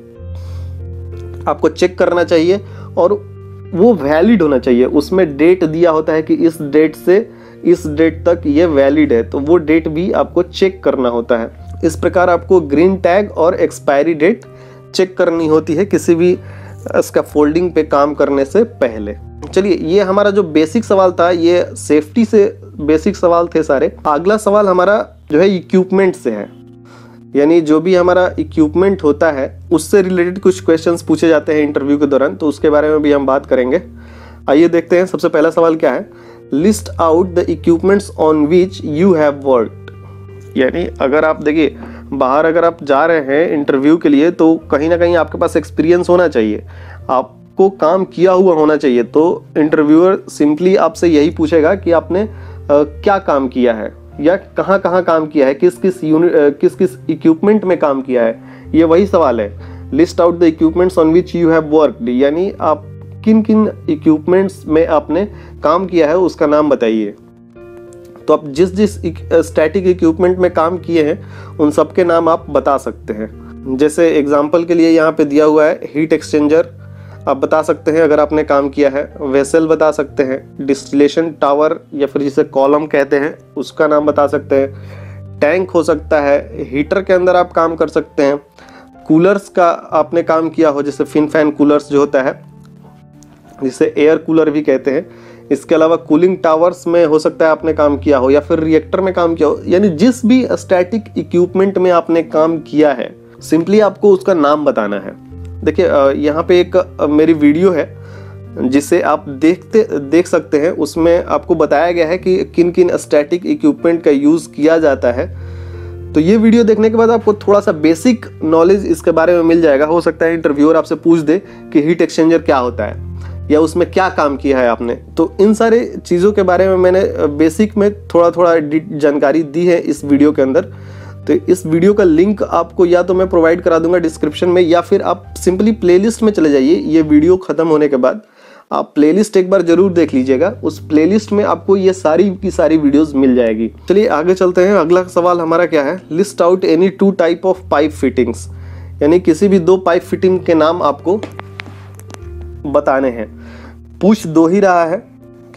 आपको चेक करना चाहिए और वो वैलिड होना चाहिए। उसमें डेट दिया होता है कि इस डेट से इस डेट तक ये वैलिड है, तो वो डेट भी आपको चेक करना होता है। इस प्रकार आपको ग्रीन टैग और एक्सपायरी डेट चेक करनी होती है किसी भी स्कैफोल्डिंग पे काम करने से पहले। चलिए, ये हमारा जो बेसिक सवाल था, ये सेफ्टी से बेसिक सवाल थे सारे। अगला सवाल हमारा जो है इक्विपमेंट से है, यानी जो भी हमारा इक्विपमेंट होता है उससे रिलेटेड कुछ क्वेश्चंस पूछे जाते हैं इंटरव्यू के दौरान, तो उसके बारे में भी हम बात करेंगे। आइए देखते हैं, सबसे पहला सवाल क्या है, list out the equipments on which you have worked. यानी अगर आप देखिए बाहर अगर आप जा रहे हैं इंटरव्यू के लिए, तो कहीं ना कहीं आपके पास एक्सपीरियंस होना चाहिए, आपको काम किया हुआ होना चाहिए। तो इंटरव्यूअर सिंपली आपसे यही पूछेगा कि आपने आ, क्या काम किया है या कहाँ कहाँ काम किया है, किस किस यूनिट किस किस इक्विपमेंट में काम किया है, ये वही सवाल है। List out the equipments on which you have worked, यानी आप किन किन इक्विपमेंट्स में आपने काम किया है उसका नाम बताइए। तो आप जिस जिस स्टैटिक इक्विपमेंट में काम किए हैं उन सब के नाम आप बता सकते हैं। जैसे एग्जांपल के लिए यहाँ पे दिया हुआ है हीट एक्सचेंजर, आप बता सकते हैं अगर आपने काम किया है। वेसल बता सकते हैं, डिस्टिलेशन टावर या फिर जिसे कॉलम कहते हैं उसका नाम बता सकते हैं, टैंक हो सकता है, हीटर के अंदर आप काम कर सकते हैं, कूलर्स का आपने काम किया हो, जैसे फिन फैन कूलर्स जो होता है जिसे एयर कूलर भी कहते हैं। इसके अलावा कूलिंग टावर्स में हो सकता है आपने काम किया हो, या फिर रिएक्टर में काम किया हो। यानी जिस भी स्टैटिक इक्विपमेंट में आपने काम किया है, सिंपली आपको उसका नाम बताना है। देखिए यहाँ पे एक मेरी वीडियो है जिसे आप देखते देख सकते हैं, उसमें आपको बताया गया है कि किन किन स्टैटिक इक्विपमेंट का यूज़ किया जाता है। तो ये वीडियो देखने के बाद आपको थोड़ा सा बेसिक नॉलेज इसके बारे में मिल जाएगा। हो सकता है इंटरव्यूअर आपसे पूछ दे कि हीट एक्सचेंजर क्या होता है या उसमें क्या काम किया है आपने। तो इन सारे चीज़ों के बारे में मैंने बेसिक में थोड़ा थोड़ा जानकारी दी है इस वीडियो के अंदर। तो इस वीडियो का लिंक आपको या तो मैं प्रोवाइड करा दूंगा डिस्क्रिप्शन में, या फिर आप सिंपली प्लेलिस्ट में चले जाइए। ये वीडियो खत्म होने के बाद आप प्लेलिस्ट एक बार जरूर देख लीजिएगा, उस प्लेलिस्ट में आपको ये सारी की सारी वीडियोस मिल जाएगी। चलिए आगे चलते हैं। अगला सवाल हमारा क्या है, list out any two type of pipe fittings. यानी किसी भी दो पाइप फिटिंग के नाम आपको बताने हैं। पूछ दो ही रहा है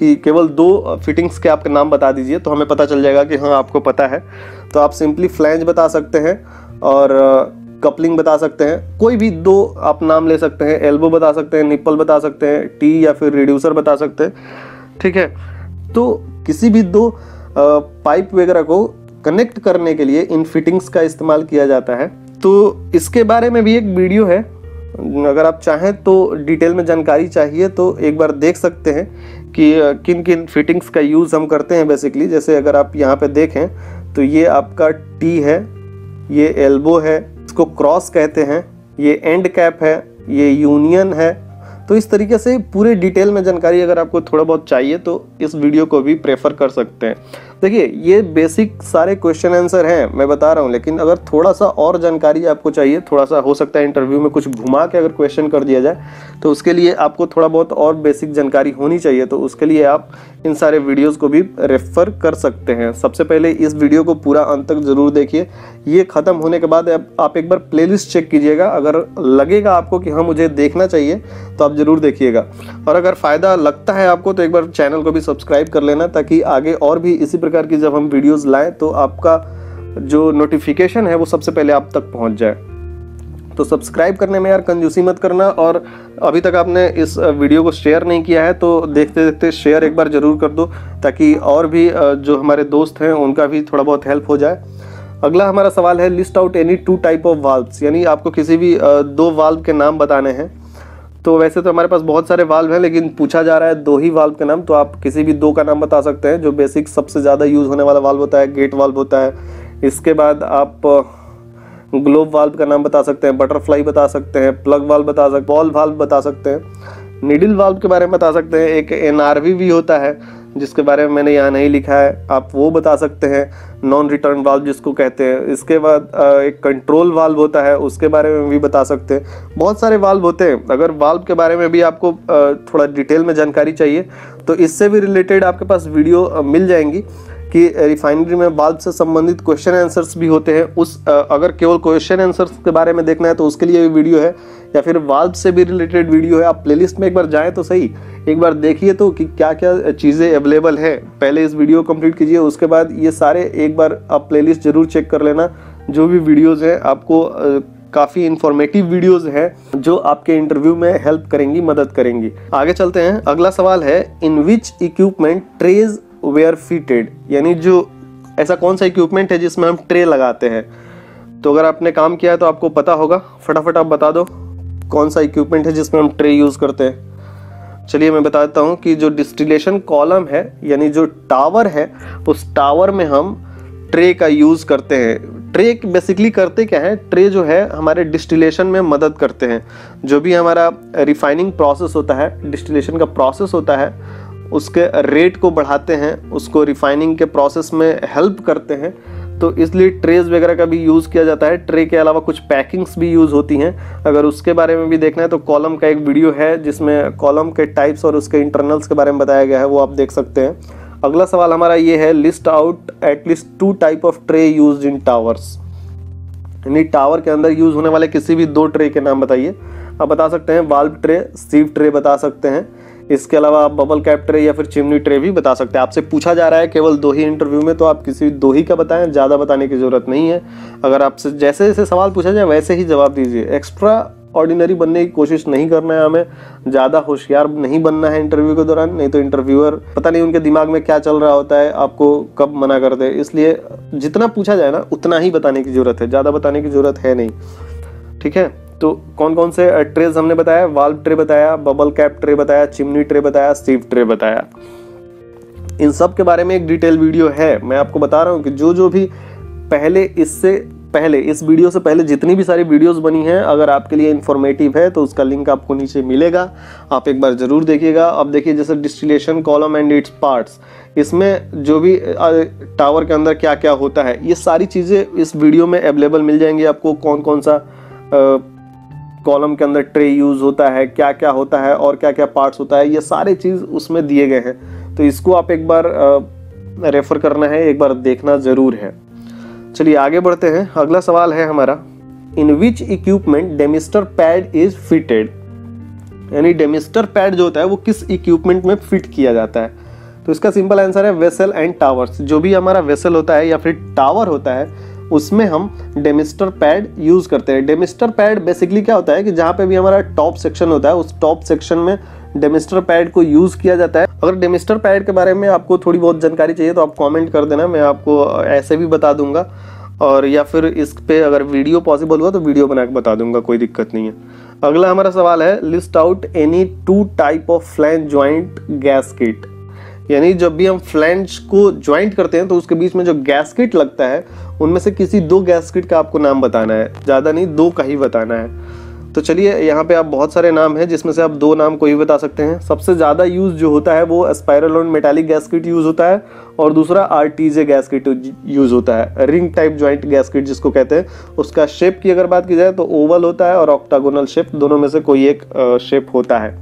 कि केवल दो फिटिंग्स के आपके नाम बता दीजिए, तो हमें पता चल जाएगा कि हाँ आपको पता है। तो आप सिंपली फ्लैंज बता सकते हैं और कपलिंग बता सकते हैं, कोई भी दो आप नाम ले सकते हैं, एल्बो बता सकते हैं, निप्पल बता सकते हैं, टी या फिर रिड्यूसर बता सकते हैं, ठीक है। तो किसी भी दो पाइप वगैरह को कनेक्ट करने के लिए इन फिटिंग्स का इस्तेमाल किया जाता है। तो इसके बारे में भी एक वीडियो है, अगर आप चाहें तो डिटेल में जानकारी चाहिए तो एक बार देख सकते हैं कि किन किन फिटिंग्स का यूज़ हम करते हैं बेसिकली। जैसे अगर आप यहाँ पे देखें तो ये आपका टी है, ये एल्बो है, इसको क्रॉस कहते हैं, ये एंड कैप है, ये यूनियन है। तो इस तरीके से पूरे डिटेल में जानकारी अगर आपको थोड़ा बहुत चाहिए तो इस वीडियो को भी प्रेफर कर सकते हैं। देखिए ये बेसिक सारे क्वेश्चन आंसर हैं, मैं बता रहा हूँ, लेकिन अगर थोड़ा सा और जानकारी आपको चाहिए, थोड़ा सा हो सकता है इंटरव्यू में कुछ घुमा के अगर क्वेश्चन कर दिया जाए, तो उसके लिए आपको थोड़ा बहुत और बेसिक जानकारी होनी चाहिए। तो उसके लिए आप इन सारे वीडियोज़ को भी रेफर कर सकते हैं। सबसे पहले इस वीडियो को पूरा अंत तक जरूर देखिए। ये ख़त्म होने के बाद आप एक बार प्लेलिस्ट चेक कीजिएगा, अगर लगेगा आपको कि हाँ मुझे देखना चाहिए तो आप ज़रूर देखिएगा। और अगर फ़ायदा लगता है आपको तो एक बार चैनल को भी सब्सक्राइब कर लेना, ताकि आगे और भी इसी प्रकार की जब हम वीडियोस लाएं तो आपका जो नोटिफिकेशन है वो सबसे पहले आप तक पहुंच जाए। तो सब्सक्राइब करने में यार कंजूसी मत करना, और अभी तक आपने इस वीडियो को शेयर नहीं किया है तो देखते देखते शेयर एक बार ज़रूर कर दो, ताकि और भी जो हमारे दोस्त हैं उनका भी थोड़ा बहुत हेल्प हो जाए। अगला हमारा सवाल है, list out any two type of valves, यानी आपको किसी भी दो वाल्व के नाम बताने हैं। तो वैसे तो हमारे पास बहुत सारे वाल्व हैं, लेकिन पूछा जा रहा है दो ही वाल्व के नाम, तो आप किसी भी दो का नाम बता सकते हैं। जो बेसिक सबसे ज़्यादा यूज़ होने वाला वाल्व होता है गेट वाल्व होता है। इसके बाद आप ग्लोब वाल्व का नाम बता सकते हैं, बटरफ्लाई बता सकते हैं, प्लग वाल्व बता सकते हैं, बॉल वाल्व बता सकते हैं, नीडल वाल्व के बारे में बता सकते हैं। एक एन आर वी भी होता है जिसके बारे में मैंने यहाँ नहीं लिखा है, आप वो बता सकते हैं, नॉन रिटर्न वाल्व जिसको कहते हैं। इसके बाद एक कंट्रोल वाल्व होता है, उसके बारे में भी बता सकते हैं। बहुत सारे वाल्व होते हैं। अगर वाल्व के बारे में भी आपको थोड़ा डिटेल में जानकारी चाहिए तो इससे भी रिलेटेड आपके पास वीडियो मिल जाएंगी कि रिफाइनरी में वाल्व से संबंधित क्वेश्चन आंसर्स भी होते हैं। उस अगर केवल क्वेश्चन आंसर्स के बारे में देखना है तो उसके लिए भी वीडियो है, या फिर वाल्व से भी रिलेटेड वीडियो है। आप प्लेलिस्ट में एक बार जाएं तो सही, एक बार देखिए तो कि क्या क्या चीज़ें अवेलेबल है। पहले इस वीडियो को कंप्लीट कीजिए, उसके बाद ये सारे एक बार आप प्लेलिस्ट जरूर चेक कर लेना। जो भी वीडियोज़ हैं आपको काफ़ी इंफॉर्मेटिव वीडियोज़ हैं जो आपके इंटरव्यू में हेल्प करेंगी, मदद करेंगी। आगे चलते हैं। अगला सवाल है, in which equipment trays were fitted, यानी जो ऐसा कौन सा इक्विपमेंट है जिसमें हम ट्रे लगाते हैं। तो अगर आपने काम किया है तो आपको पता होगा, फटाफट आप बता दो कौन सा इक्विपमेंट है जिसमें हम ट्रे यूज़ करते हैं। चलिए मैं बता देता हूँ कि जो डिस्टिलेशन कॉलम है, यानी जो टावर है, उस टावर में हम ट्रे का यूज़ करते हैं। ट्रे बेसिकली करते क्या है, ट्रे जो है हमारे डिस्टिलेशन में मदद करते हैं। जो भी हमारा रिफाइनिंग प्रोसेस होता है, डिस्टिलेशन का प्रोसेस होता है, उसके रेट को बढ़ाते हैं, उसको रिफाइनिंग के प्रोसेस में हेल्प करते हैं। तो इसलिए ट्रेज वगैरह का भी यूज़ किया जाता है। ट्रे के अलावा कुछ पैकिंग्स भी यूज़ होती हैं। अगर उसके बारे में भी देखना है तो कॉलम का एक वीडियो है जिसमें कॉलम के टाइप्स और उसके इंटरनल्स के बारे में बताया गया है, वो आप देख सकते हैं। अगला सवाल हमारा ये है, list out at least two type of tray used in towers, यानी टावर के अंदर यूज होने वाले किसी भी दो ट्रे के नाम बताइए। आप बता सकते हैं वाल्व ट्रे, सीव ट्रे बता सकते हैं। इसके अलावा आप बबल कैप ट्रे या फिर चिमनी ट्रे भी बता सकते हैं। आपसे पूछा जा रहा है केवल दो ही इंटरव्यू में, तो आप किसी दो ही का बताएं, ज़्यादा बताने की ज़रूरत नहीं है। अगर आपसे जैसे जैसे सवाल पूछा जाए वैसे ही जवाब दीजिए। एक्स्ट्रा ऑर्डिनरी बनने की कोशिश नहीं करना है, हमें ज़्यादा होशियार नहीं बनना है इंटरव्यू के दौरान, नहीं तो इंटरव्यूअर पता नहीं उनके दिमाग में क्या चल रहा होता है, आपको कब मना कर दे। इसलिए जितना पूछा जाए ना उतना ही बताने की ज़रूरत है, ज़्यादा बताने की ज़रूरत है नहीं, ठीक है। तो कौन कौन से ट्रेज हमने बताया, वाल्व ट्रे बताया, बबल कैप ट्रे बताया, चिमनी ट्रे बताया, सीव ट्रे बताया। इन सब के बारे में एक डिटेल वीडियो है। मैं आपको बता रहा हूँ कि जो जो भी पहले इससे पहले इस वीडियो से पहले जितनी भी सारी वीडियोस बनी हैं, अगर आपके लिए इन्फॉर्मेटिव है तो उसका लिंक आपको नीचे मिलेगा, आप एक बार ज़रूर देखिएगा। अब देखिए जैसे distillation column and its parts, इसमें जो भी टावर के अंदर क्या क्या होता है, ये सारी चीज़ें इस वीडियो में अवेलेबल मिल जाएंगी आपको। कौन कौन सा कॉलम के अंदर ट्रे यूज़ होता है, क्या क्या होता है और क्या क्या पार्ट्स होता है, ये सारे चीज़ उसमें दिए गए हैं। तो इसको आप एक बार रेफर करना है, एक बार देखना ज़रूर है। चलिए आगे बढ़ते हैं। अगला सवाल है हमारा, in which equipment demister pad is fitted, यानी डेमिस्टर पैड जो होता है वो किस इक्विपमेंट में फिट किया जाता है। तो इसका सिंपल आंसर है वेसल एंड टावर्स। जो भी हमारा वेसल होता है या फिर टावर होता है उसमें हम डेमिस्टर पैड यूज करते हैं। डेमिस्टर पैड बेसिकली क्या होता है कि जहाँ पे भी हमारा टॉप सेक्शन होता है उस टॉप सेक्शन में डेमिस्टर पैड को यूज किया जाता है। अगर डेमिस्टर पैड के बारे में आपको थोड़ी बहुत जानकारी चाहिए तो आप कमेंट कर देना, मैं आपको ऐसे भी बता दूंगा, और या फिर इस पे अगर वीडियो पॉसिबल हुआ तो वीडियो बना के बता दूंगा, कोई दिक्कत नहीं है। अगला हमारा सवाल है list out any two type of flange joint gasket. यानी जब भी हम फ्लैंज को ज्वाइंट करते हैं तो उसके बीच में जो गैस्केट लगता है उनमें से किसी दो गैस्केट का आपको नाम बताना है, ज्यादा नहीं, दो का ही बताना है। तो चलिए यहाँ पे आप बहुत सारे नाम हैं जिसमें से आप दो नाम कोई भी बता सकते हैं। सबसे ज्यादा यूज जो होता है वो स्पाइरल और मेटालिक गैस्केट यूज होता है, और दूसरा आरटीजे गैस्केट यूज होता है, रिंग टाइप ज्वाइंट गैस्केट जिसको कहते हैं। उसका शेप की अगर बात की जाए तो ओवल होता है और ऑक्टागोनल शेप, दोनों में से कोई एक शेप होता है।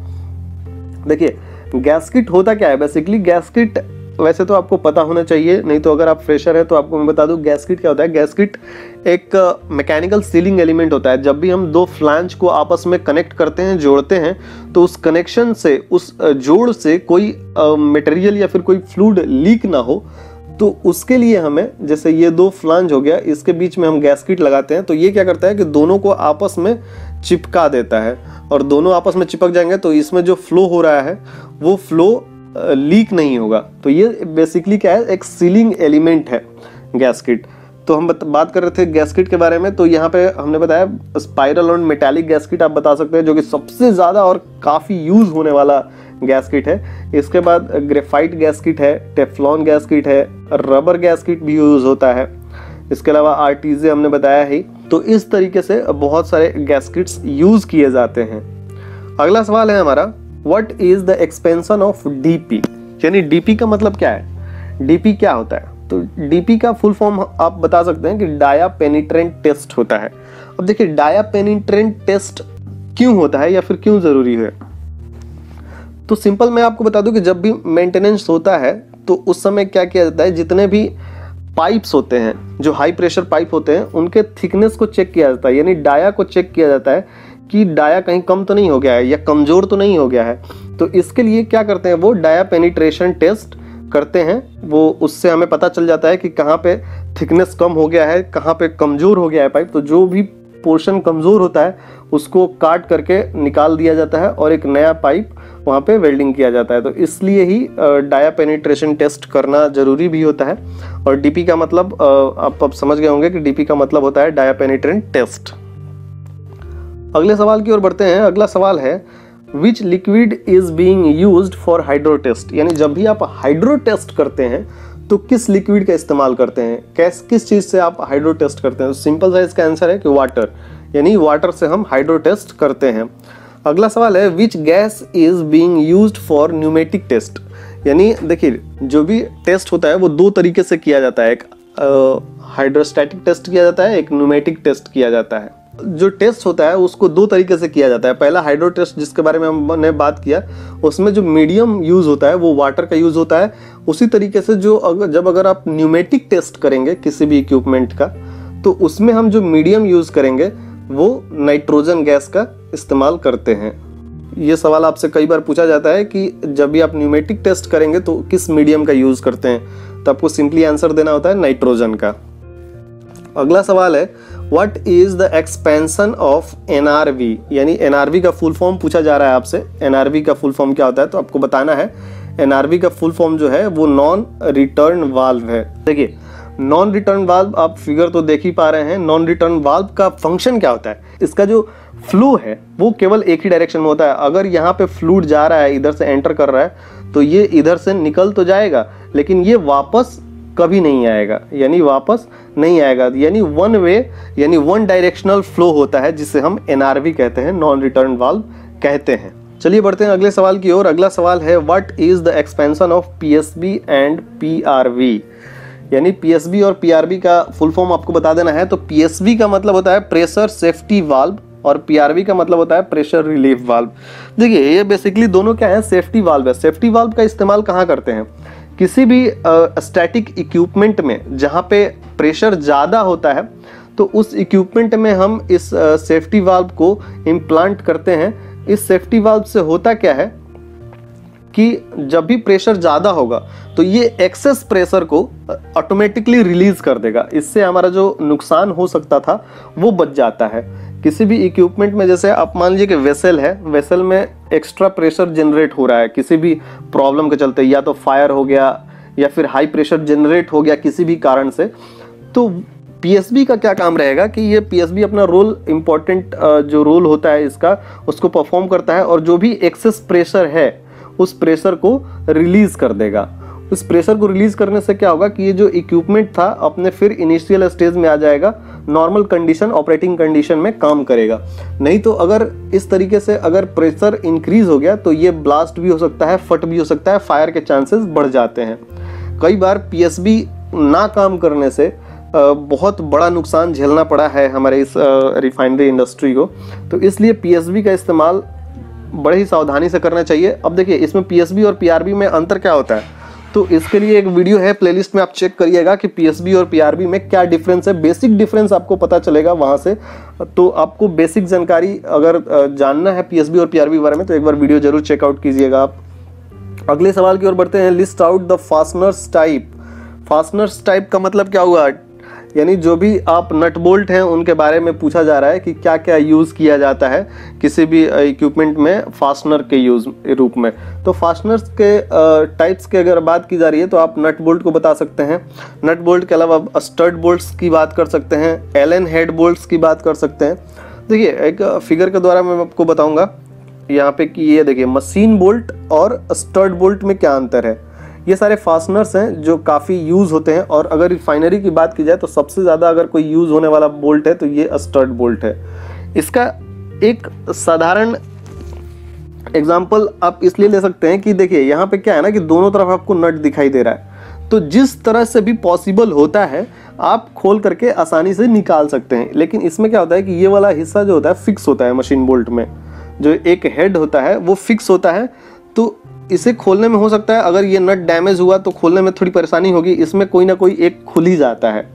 देखिए गैस्केट होता क्या है बेसिकली, गैस्केट वैसे तो आपको पता होना चाहिए, नहीं तो अगर आप फ्रेशर हैं तो आपको मैं बता दूं गैस्केट क्या होता है। गैस्केट एक मैकेनिकल सीलिंग एलिमेंट होता है। जब भी हम दो फ्लैंज को आपस में कनेक्ट करते हैं, जोड़ते हैं, तो उस कनेक्शन से, उस जोड़ से कोई मटेरियल या फिर कोई फ्लूइड लीक ना हो, तो उसके लिए हमें, जैसे ये दो फ्लैंज हो गया, इसके बीच में हम गैस्केट लगाते हैं। तो ये क्या करता है कि दोनों को आपस में चिपका देता है, और दोनों आपस में चिपक जाएंगे तो इसमें जो फ्लो हो रहा है वो फ्लो लीक नहीं होगा। तो ये बेसिकली क्या है, एक सीलिंग एलिमेंट है गैस्केट। तो हम बात कर रहे थे गैस्केट के बारे में, तो यहाँ पे हमने बताया स्पाइरल और मेटालिक गैस्केट आप बता सकते हैं, जो कि सबसे ज्यादा और काफी यूज होने वाला गैस्केट है। इसके बाद ग्रेफाइट गैस्केट है, टेफ्लॉन गैस्केट है, रबर गैस्केट भी यूज होता है। इसके अलावा आरटीजे हमने बताया ही। तो इस तरीके से बहुत सारे गैस्केट्स यूज किए जाते हैं। अगला सवाल है हमारा, what is the expansion of DP. यानी डीपी का मतलब क्या है, डीपी क्या होता है। तो डीपी का फुल फॉर्म आप बता सकते हैं कि डाया पेनिट्रेंट टेस्ट होता है। अब देखिए डाया पेनिट्रेंट टेस्ट क्यों होता है या फिर क्यों जरूरी है, तो सिंपल मैं आपको बता दूं कि जब भी मेंटेनेंस होता है तो उस समय क्या किया जाता है, जितने भी पाइप्स होते हैं, जो हाई प्रेशर पाइप होते हैं, उनके थिकनेस को चेक किया जाता है। यानी डाया को चेक किया जाता है कि डाया कहीं कम तो नहीं हो गया है या कमजोर तो नहीं हो गया है। तो इसके लिए क्या करते हैं, वो डाया पेनिट्रेशन टेस्ट करते हैं। वो उससे हमें पता चल जाता है कि कहाँ पे थिकनेस कम हो गया है, कहाँ पे कमजोर हो गया है पाइप। तो जो भी पोर्शन कमजोर होता है उसको काट करके निकाल दिया जाता है और एक नया पाइप वहाँ पे वेल्डिंग किया जाता है। तो इसलिए ही डाया पेनिट्रेशन टेस्ट करना जरूरी भी होता है। और डीपी का मतलब आप अब समझ गए होंगे कि डीपी का मतलब होता है डाया पेनिट्रेंट टेस्ट। अगले सवाल की ओर बढ़ते हैं। अगला सवाल है, which liquid is being used for hydro test. यानी जब भी आप हाइड्रो टेस्ट करते हैं तो किस लिक्विड का इस्तेमाल करते हैं, कैस किस चीज से आप हाइड्रो टेस्ट करते हैं। सिंपल सा इसका आंसर है कि वाटर, यानी वाटर से हम हाइड्रो टेस्ट करते हैं। अगला सवाल है, which gas is being used for pneumatic test. यानी देखिए जो भी टेस्ट होता है वो दो तरीके से किया जाता है, एक हाइड्रोस्टैटिक टेस्ट किया जाता है, एक न्यूमेटिक टेस्ट किया जाता है। जो टेस्ट होता है उसको दो तरीके से किया जाता है। पहला हाइड्रो टेस्ट जिसके बारे में हमने बात किया, उसमें जो मीडियम यूज होता है वो वाटर का यूज होता है। उसी तरीके से जो अगर जब अगर आप न्यूमेटिक टेस्ट करेंगे किसी भी इक्विपमेंट का, तो उसमें हम जो मीडियम यूज करेंगे वो नाइट्रोजन गैस का इस्तेमाल करते हैं। ये सवाल आपसे कई बार पूछा जाता है कि जब भी आप न्यूमेटिक टेस्ट करेंगे तो किस मीडियम का यूज करते हैं, तो आपको सिंपली आंसर देना होता है नाइट्रोजन का। अगला सवाल है, what is the expansion of NRV. यानी एनआरवी का फुल फॉर्म पूछा जा रहा है आपसे। एनआरवी का फुल फॉर्म क्या होता है, तो आपको बताना है। एनआरवी का फुल फॉर्म जो है वो नॉन रिटर्न वाल्व है। देखिए नॉन रिटर्न वाल्व आप फिगर तो देख ही पा रहे हैं। नॉन रिटर्न वाल्व का फंक्शन क्या होता है, इसका जो फ्लो है वो केवल एक ही डायरेक्शन में होता है। अगर यहाँ पे फ्लूइड जा रहा है, इधर से एंटर कर रहा है, तो ये इधर से निकल तो जाएगा लेकिन ये वापस कभी नहीं आएगा, यानी वापस नहीं आएगा। यानी वन वे, यानी वन डायरेक्शनल फ्लो होता है, जिसे हम एनआरवी कहते हैं, नॉन रिटर्न वाल्व कहते हैं। चलिए बढ़ते हैं अगले सवाल की ओर। अगला सवाल है, what is the expansion of PSV and PRV. यानी पीएसबी और पीआरवी का फुल फॉर्म आपको बता देना है। तो पीएसबी का मतलब होता है प्रेशर सेफ्टी वाल्व और पीआरवी का मतलब होता है प्रेशर रिलीफ वाल्व। देखिए ये बेसिकली दोनों क्या है, सेफ्टी वाल्व है। सेफ्टी वाल्व का इस्तेमाल कहाँ करते हैं, किसी भी स्टैटिक इक्विपमेंट में जहाँ पे प्रेशर ज़्यादा होता है तो उस इक्विपमेंट में हम इस सेफ्टी वाल्व को इम्प्लांट करते हैं। इस सेफ्टी वाल्व से होता क्या है कि जब भी प्रेशर ज़्यादा होगा तो ये एक्सेस प्रेशर को ऑटोमेटिकली रिलीज कर देगा। इससे हमारा जो नुकसान हो सकता था वो बच जाता है। किसी भी इक्विपमेंट में, जैसे आप मान लीजिए कि वेसल है, वेसल में एक्स्ट्रा प्रेशर जनरेट हो रहा है किसी भी प्रॉब्लम के चलते, या तो फायर हो गया या फिर हाई प्रेशर जनरेट हो गया किसी भी कारण से, तो पीएसबी का क्या काम रहेगा कि ये पीएसबी अपना रोल, इम्पोर्टेंट जो रोल होता है इसका, उसको परफॉर्म करता है और जो भी एक्सेस प्रेशर है उस प्रेशर को रिलीज कर देगा। उस प्रेशर को रिलीज करने से क्या होगा कि ये जो इक्विपमेंट था अपने फिर इनिशियल स्टेज में आ जाएगा, नॉर्मल कंडीशन, ऑपरेटिंग कंडीशन में काम करेगा। नहीं तो अगर इस तरीके से अगर प्रेशर इंक्रीज हो गया तो ये ब्लास्ट भी हो सकता है, फट भी हो सकता है, फायर के चांसेस बढ़ जाते हैं। कई बार पीएसबी ना काम करने से बहुत बड़ा नुकसान झेलना पड़ा है हमारे इस रिफाइनरी इंडस्ट्री को। तो इसलिए पीएसबी का इस्तेमाल बड़े ही सावधानी से करना चाहिए। अब देखिए इसमें पीएसबी और पीआरबी में अंतर क्या होता है, तो इसके लिए एक वीडियो है प्लेलिस्ट में, आप चेक करिएगा कि पीएसबी और पीआरबी में क्या डिफरेंस है। बेसिक डिफरेंस आपको पता चलेगा वहां से। तो आपको बेसिक जानकारी अगर जानना है पीएसबी और पीआरबी के बारे में तो एक बार वीडियो जरूर चेकआउट कीजिएगा आप। अगले सवाल की ओर बढ़ते हैं। List out the fasteners type. Fasteners type का मतलब क्या हुआ, यानी जो भी आप नट बोल्ट हैं उनके बारे में पूछा जा रहा है कि क्या क्या यूज़ किया जाता है किसी भी इक्विपमेंट में फास्टनर के यूज रूप में। तो फास्टनर्स के टाइप्स की अगर बात की जा रही है तो आप नट बोल्ट को बता सकते हैं। नट बोल्ट के अलावा आप स्टड बोल्ट्स की बात कर सकते हैं, एलन हेड बोल्ट्स की बात कर सकते हैं। देखिए एक फिगर के द्वारा मैं आपको बताऊंगा यहाँ पे कि ये देखिए मशीन बोल्ट और स्टड बोल्ट में क्या अंतर है। ये सारे फास्टनर्स हैं जो काफ़ी यूज़ होते हैं, और अगर रिफाइनरी की बात की जाए तो सबसे ज़्यादा अगर कोई यूज़ होने वाला बोल्ट है तो ये स्टड बोल्ट है। इसका एक साधारण एग्जांपल आप इसलिए ले सकते हैं कि देखिए यहाँ पे क्या है ना कि दोनों तरफ आपको नट दिखाई दे रहा है, तो जिस तरह से भी पॉसिबल होता है आप खोल करके आसानी से निकाल सकते हैं। लेकिन इसमें क्या होता है कि ये वाला हिस्सा जो होता है फिक्स होता है। मशीन बोल्ट में जो एक हेड होता है वो फिक्स होता है, तो इसे खोलने में हो सकता है अगर ये नट डैमेज हुआ तो खोलने में थोड़ी परेशानी होगी। इसमें कोई ना कोई एक खुल ही जाता है,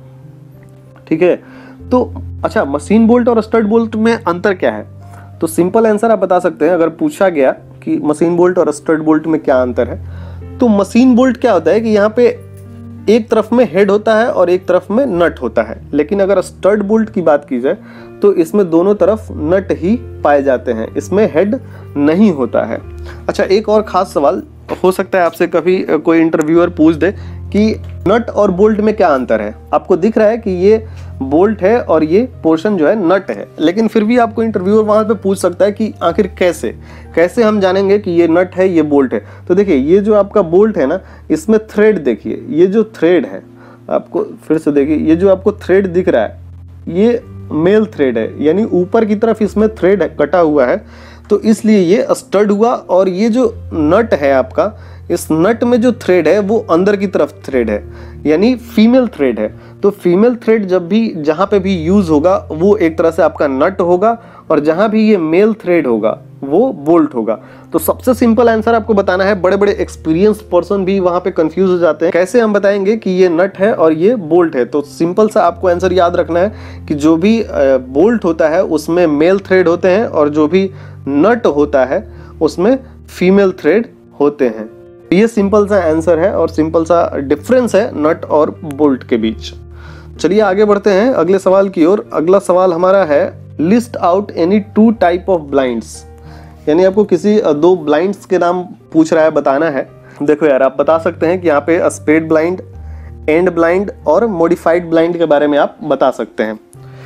ठीक है। तो अच्छा, मशीन बोल्ट और स्टड बोल्ट में अंतर क्या है, तो सिंपल आंसर आप बता सकते हैं अगर पूछा गया कि मशीन बोल्ट और स्टड बोल्ट में क्या अंतर है। तो मशीन बोल्ट क्या होता है कि यहाँ पे एक तरफ में हेड होता है और एक तरफ में नट होता है, लेकिन अगर स्टड बोल्ट की बात की जाए तो इसमें दोनों तरफ नट ही पाए जाते हैं, इसमें हेड नहीं होता है। अच्छा, एक और खास सवाल हो सकता है आपसे कभी कोई इंटरव्यूअर पूछ दे कि नट और बोल्ट में क्या अंतर है। आपको दिख रहा है कि ये बोल्ट है और ये पोर्शन जो है नट है, लेकिन फिर भी आपको इंटरव्यूअर वहां पे पूछ सकता है कि आखिर कैसे कैसे हम जानेंगे कि ये नट है ये बोल्ट है। तो देखिए ये जो आपका बोल्ट है ना, इसमें थ्रेड देखिए, ये जो थ्रेड है, आपको फिर से देखिए, ये जो आपको थ्रेड दिख रहा है ये मेल थ्रेड है, यानी ऊपर की तरफ इसमें थ्रेड कटा हुआ है, तो इसलिए ये स्टड हुआ। और ये जो नट है आपका, इस नट में जो थ्रेड है वो अंदर की तरफ थ्रेड है, यानी फीमेल थ्रेड है। तो फीमेल थ्रेड जब भी जहां पे भी यूज होगा वो एक तरह से आपका नट होगा, और जहां भी ये मेल थ्रेड होगा वो बोल्ट होगा। तो सबसे सिंपल आंसर आपको बताना है। बड़े बड़े एक्सपीरियंस पर्सन भी वहां पे कंफ्यूज हो जाते हैं, कैसे हम बताएंगे कि ये नट है और ये बोल्ट है। तो सिंपल सा आपको आंसर याद रखना है कि जो भी बोल्ट होता है उसमें मेल थ्रेड होते हैं, और जो भी नट होता है उसमें फीमेल थ्रेड होते हैं। ये सिंपल सा आंसर है और सिंपल सा डिफरेंस है नट और बोल्ट के बीच। चलिए आगे बढ़ते हैं अगले सवाल की ओर। अगला सवाल हमारा है, list out any two type of blinds. यानी आपको किसी दो ब्लाइंड्स के नाम पूछ रहा है, बताना है। देखो यार, आप बता सकते हैं कि यहाँ पे स्पेड ब्लाइंड, एंड ब्लाइंड और मॉडिफाइड ब्लाइंड के बारे में आप बता सकते हैं।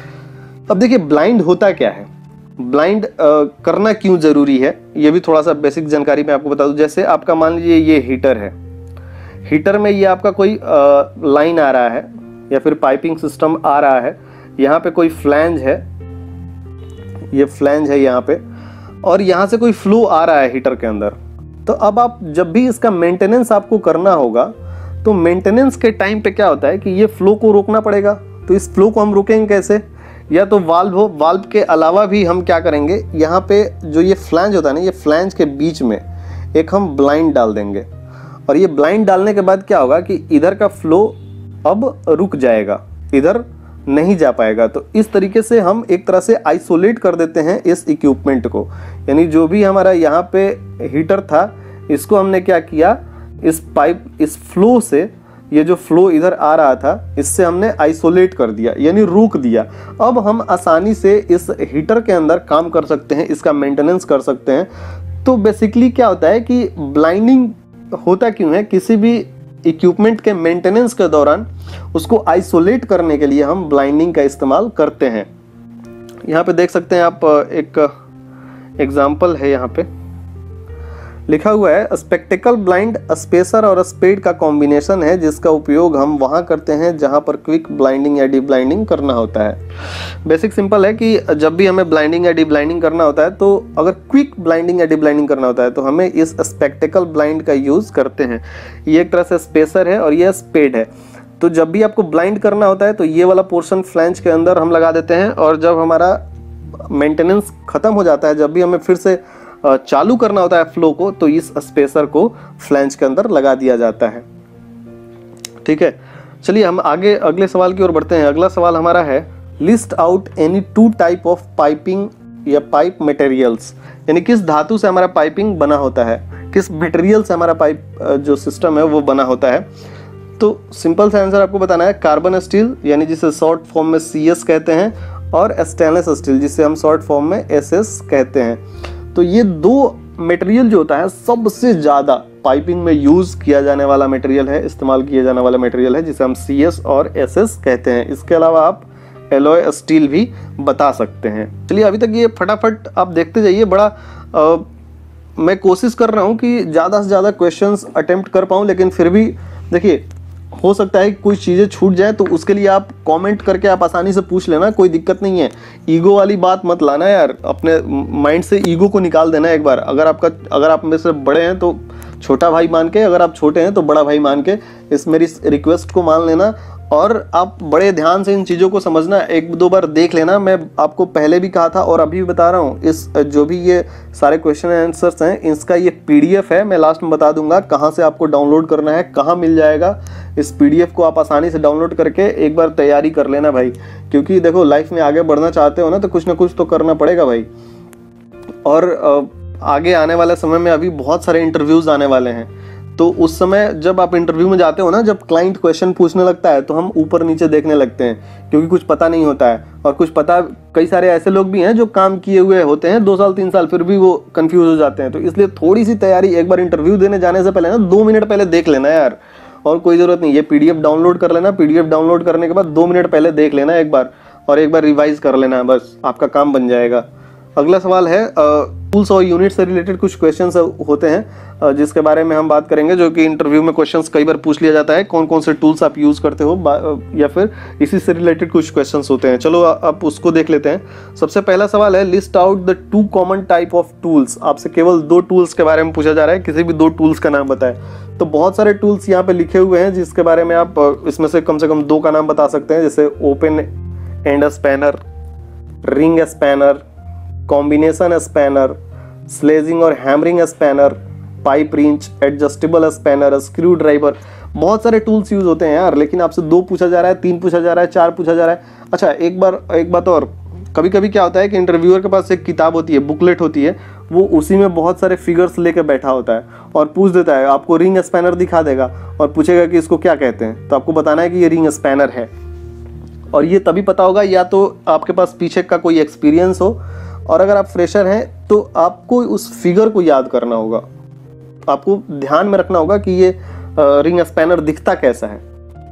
अब देखिए ब्लाइंड होता क्या है, ब्लाइंड करना क्यों जरूरी है, ये भी थोड़ा सा बेसिक जानकारी मैं आपको बता दूं। जैसे आपका मान लीजिए ये हीटर है, हीटर में ये आपका कोई लाइन आ रहा है या फिर पाइपिंग सिस्टम आ रहा है, यहाँ पे कोई फ्लैंज है, ये फ्लैंज है यहाँ पे, और यहाँ से कोई फ्लो आ रहा है हीटर के अंदर। तो अब आप जब भी इसका मेंटेनेंस आपको करना होगा तो मेंटेनेंस के टाइम पे क्या होता है कि ये फ्लो को रोकना पड़ेगा। तो इस फ्लो को हम रोकेंगे कैसे, या तो वाल्व हो, वाल्व के अलावा भी हम क्या करेंगे, यहाँ पे जो ये फ्लैंज होता है ना, ये फ्लैंज के बीच में एक हम ब्लाइंड डाल देंगे, और ये ब्लाइंड डालने के बाद क्या होगा कि इधर का फ्लो अब रुक जाएगा, इधर नहीं जा पाएगा। तो इस तरीके से हम एक तरह से आइसोलेट कर देते हैं इस इक्विपमेंट को। यानी जो भी हमारा यहाँ पे हीटर था, इसको हमने क्या किया, इस पाइप इस फ्लो से, ये जो फ्लो इधर आ रहा था इससे हमने आइसोलेट कर दिया यानी रोक दिया। अब हम आसानी से इस हीटर के अंदर काम कर सकते हैं, इसका मेंटेनेंस कर सकते हैं। तो बेसिकली क्या होता है कि ब्लाइंडिंग होता क्यों है, किसी भी इक्विपमेंट के मेंटेनेंस के दौरान उसको आइसोलेट करने के लिए हम ब्लाइंडिंग का इस्तेमाल करते हैं। यहाँ पे देख सकते हैं आप, एक एग्जाम्पल है, यहाँ पे लिखा हुआ है स्पेक्टिकल ब्लाइंड स्पेसर और स्पेड का कॉम्बिनेशन है जिसका उपयोग हम वहां करते हैं जहां पर क्विक ब्लाइंडिंग या डी ब्लाइंडिंग करना होता है। बेसिक सिंपल है कि जब भी हमें ब्लाइंडिंग या डी ब्लाइंडिंग करना होता है, तो अगर क्विक ब्लाइंडिंग या डी ब्लाइंडिंग करना होता है तो हमें इस स्पेक्टिकल ब्लाइंड का यूज करते हैं। ये एक तरह से स्पेसर है और ये स्पेड है। तो जब भी आपको ब्लाइंड करना होता है तो ये वाला पोर्शन फ्लैंज के अंदर हम लगा देते हैं, और जब हमारा मेंटेनेंस खत्म हो जाता है, जब भी हमें फिर से चालू करना होता है फ्लो को, तो इस स्पेसर को फ्लैंज के अंदर लगा दिया जाता है। ठीक है, चलिए हम आगे अगले सवाल की ओर बढ़ते हैं। अगला सवाल हमारा है, list out any two type of piping या पाइप मटेरियल्स, यानी किस धातु से हमारा पाइपिंग बना होता है, किस मटेरियल से हमारा पाइप जो सिस्टम है वो बना होता है। तो सिंपल सा आंसर आपको बताना है, कार्बन स्टील यानी जिसे शॉर्ट फॉर्म में सी एस कहते हैं, और स्टेनलेस स्टील जिसे हम शॉर्ट फॉर्म में एस एस कहते हैं। तो ये दो मटेरियल जो होता है सबसे ज़्यादा पाइपिंग में यूज़ किया जाने वाला मटेरियल है, इस्तेमाल किया जाने वाला मटेरियल है, जिसे हम सी एस और एस एस कहते हैं। इसके अलावा आप एलॉय स्टील भी बता सकते हैं। चलिए अभी तक ये फटाफट आप देखते जाइए। बड़ा आ, मैं कोशिश कर रहा हूँ कि ज़्यादा से ज़्यादा क्वेश्चंस अटेम्प्ट कर पाऊँ, लेकिन फिर भी देखिए हो सकता है कि कोई चीज़ें छूट जाए, तो उसके लिए आप कमेंट करके आप आसानी से पूछ लेना, कोई दिक्कत नहीं है। ईगो वाली बात मत लाना यार, अपने माइंड से ईगो को निकाल देना एक बार। अगर आपका अगर आप में से बड़े हैं तो छोटा भाई मान के, अगर आप छोटे हैं तो बड़ा भाई मान के इस मेरी रिक्वेस्ट को मान लेना, और आप बड़े ध्यान से इन चीज़ों को समझना, एक दो बार देख लेना। मैं आपको पहले भी कहा था और अभी भी बता रहा हूँ, इस जो भी ये सारे क्वेश्चन एंड आंसर्स हैं, इसका ये पीडीएफ है, मैं लास्ट में बता दूंगा कहाँ से आपको डाउनलोड करना है, कहाँ मिल जाएगा। इस पीडीएफ को आप आसानी से डाउनलोड करके एक बार तैयारी कर लेना भाई, क्योंकि देखो लाइफ में आगे बढ़ना चाहते हो ना, तो कुछ ना कुछ तो करना पड़ेगा भाई। और आगे आने वाले समय में अभी बहुत सारे इंटरव्यूज़ आने वाले हैं, तो उस समय जब आप इंटरव्यू में जाते हो ना, जब क्लाइंट क्वेश्चन पूछने लगता है तो हम ऊपर नीचे देखने लगते हैं, क्योंकि कुछ पता नहीं होता है। और कुछ पता, कई सारे ऐसे लोग भी हैं जो काम किए हुए होते हैं दो साल तीन साल, फिर भी वो कंफ्यूज हो जाते हैं। तो इसलिए थोड़ी सी तैयारी एक बार इंटरव्यू देने जाने से पहले ना दो मिनट पहले देख लेना यार, और कोई ज़रूरत नहीं, ये पीडीएफ डाउनलोड कर लेना। पीडीएफ डाउनलोड करने के बाद दो मिनट पहले देख लेना एक बार, और एक बार रिवाइज कर लेना, बस आपका काम बन जाएगा। अगला सवाल है, टूल्स और यूनिट से रिलेटेड कुछ क्वेश्चंस होते हैं जिसके बारे में हम बात करेंगे, जो कि इंटरव्यू में क्वेश्चंस कई बार पूछ लिया जाता है, कौन कौन से टूल्स आप यूज़ करते हो, या फिर इसी से रिलेटेड कुछ क्वेश्चंस होते हैं। चलो आप उसको देख लेते हैं। सबसे पहला सवाल है, list out the two common type of tools. आपसे केवल दो टूल्स के बारे में पूछा जा रहा है, किसी भी दो टूल्स का नाम बताएं। तो बहुत सारे टूल्स यहाँ पे लिखे हुए हैं, जिसके बारे में आप इसमें से कम से कम दो का नाम बता सकते हैं, जैसे open end spanner, ring spanner, combination spanner, slogging और hammering spanner, pipe wrench, adjustable spanner, screwdriver. बहुत सारे टूल्स यूज होते हैं यार, लेकिन आपसे दो पूछा जा रहा है, तीन पूछा जा रहा है, चार पूछा जा रहा है। अच्छा, एक बार एक बात और, कभी कभी क्या होता है कि इंटरव्यूअर के पास एक किताब होती है, बुकलेट होती है, वो उसी में बहुत सारे फिगर्स लेके बैठा होता है और पूछ देता है, आपको रिंग स्पैनर दिखा देगा और पूछेगा कि इसको क्या कहते हैं, तो आपको बताना है कि ये रिंग स्पैनर है। और ये तभी पता होगा या तो आपके पास पीछे का कोई एक्सपीरियंस हो, और अगर आप फ्रेशर हैं तो आपको उस फिगर को याद करना होगा, आपको ध्यान में रखना होगा कि ये रिंग स्पैनर दिखता कैसा है।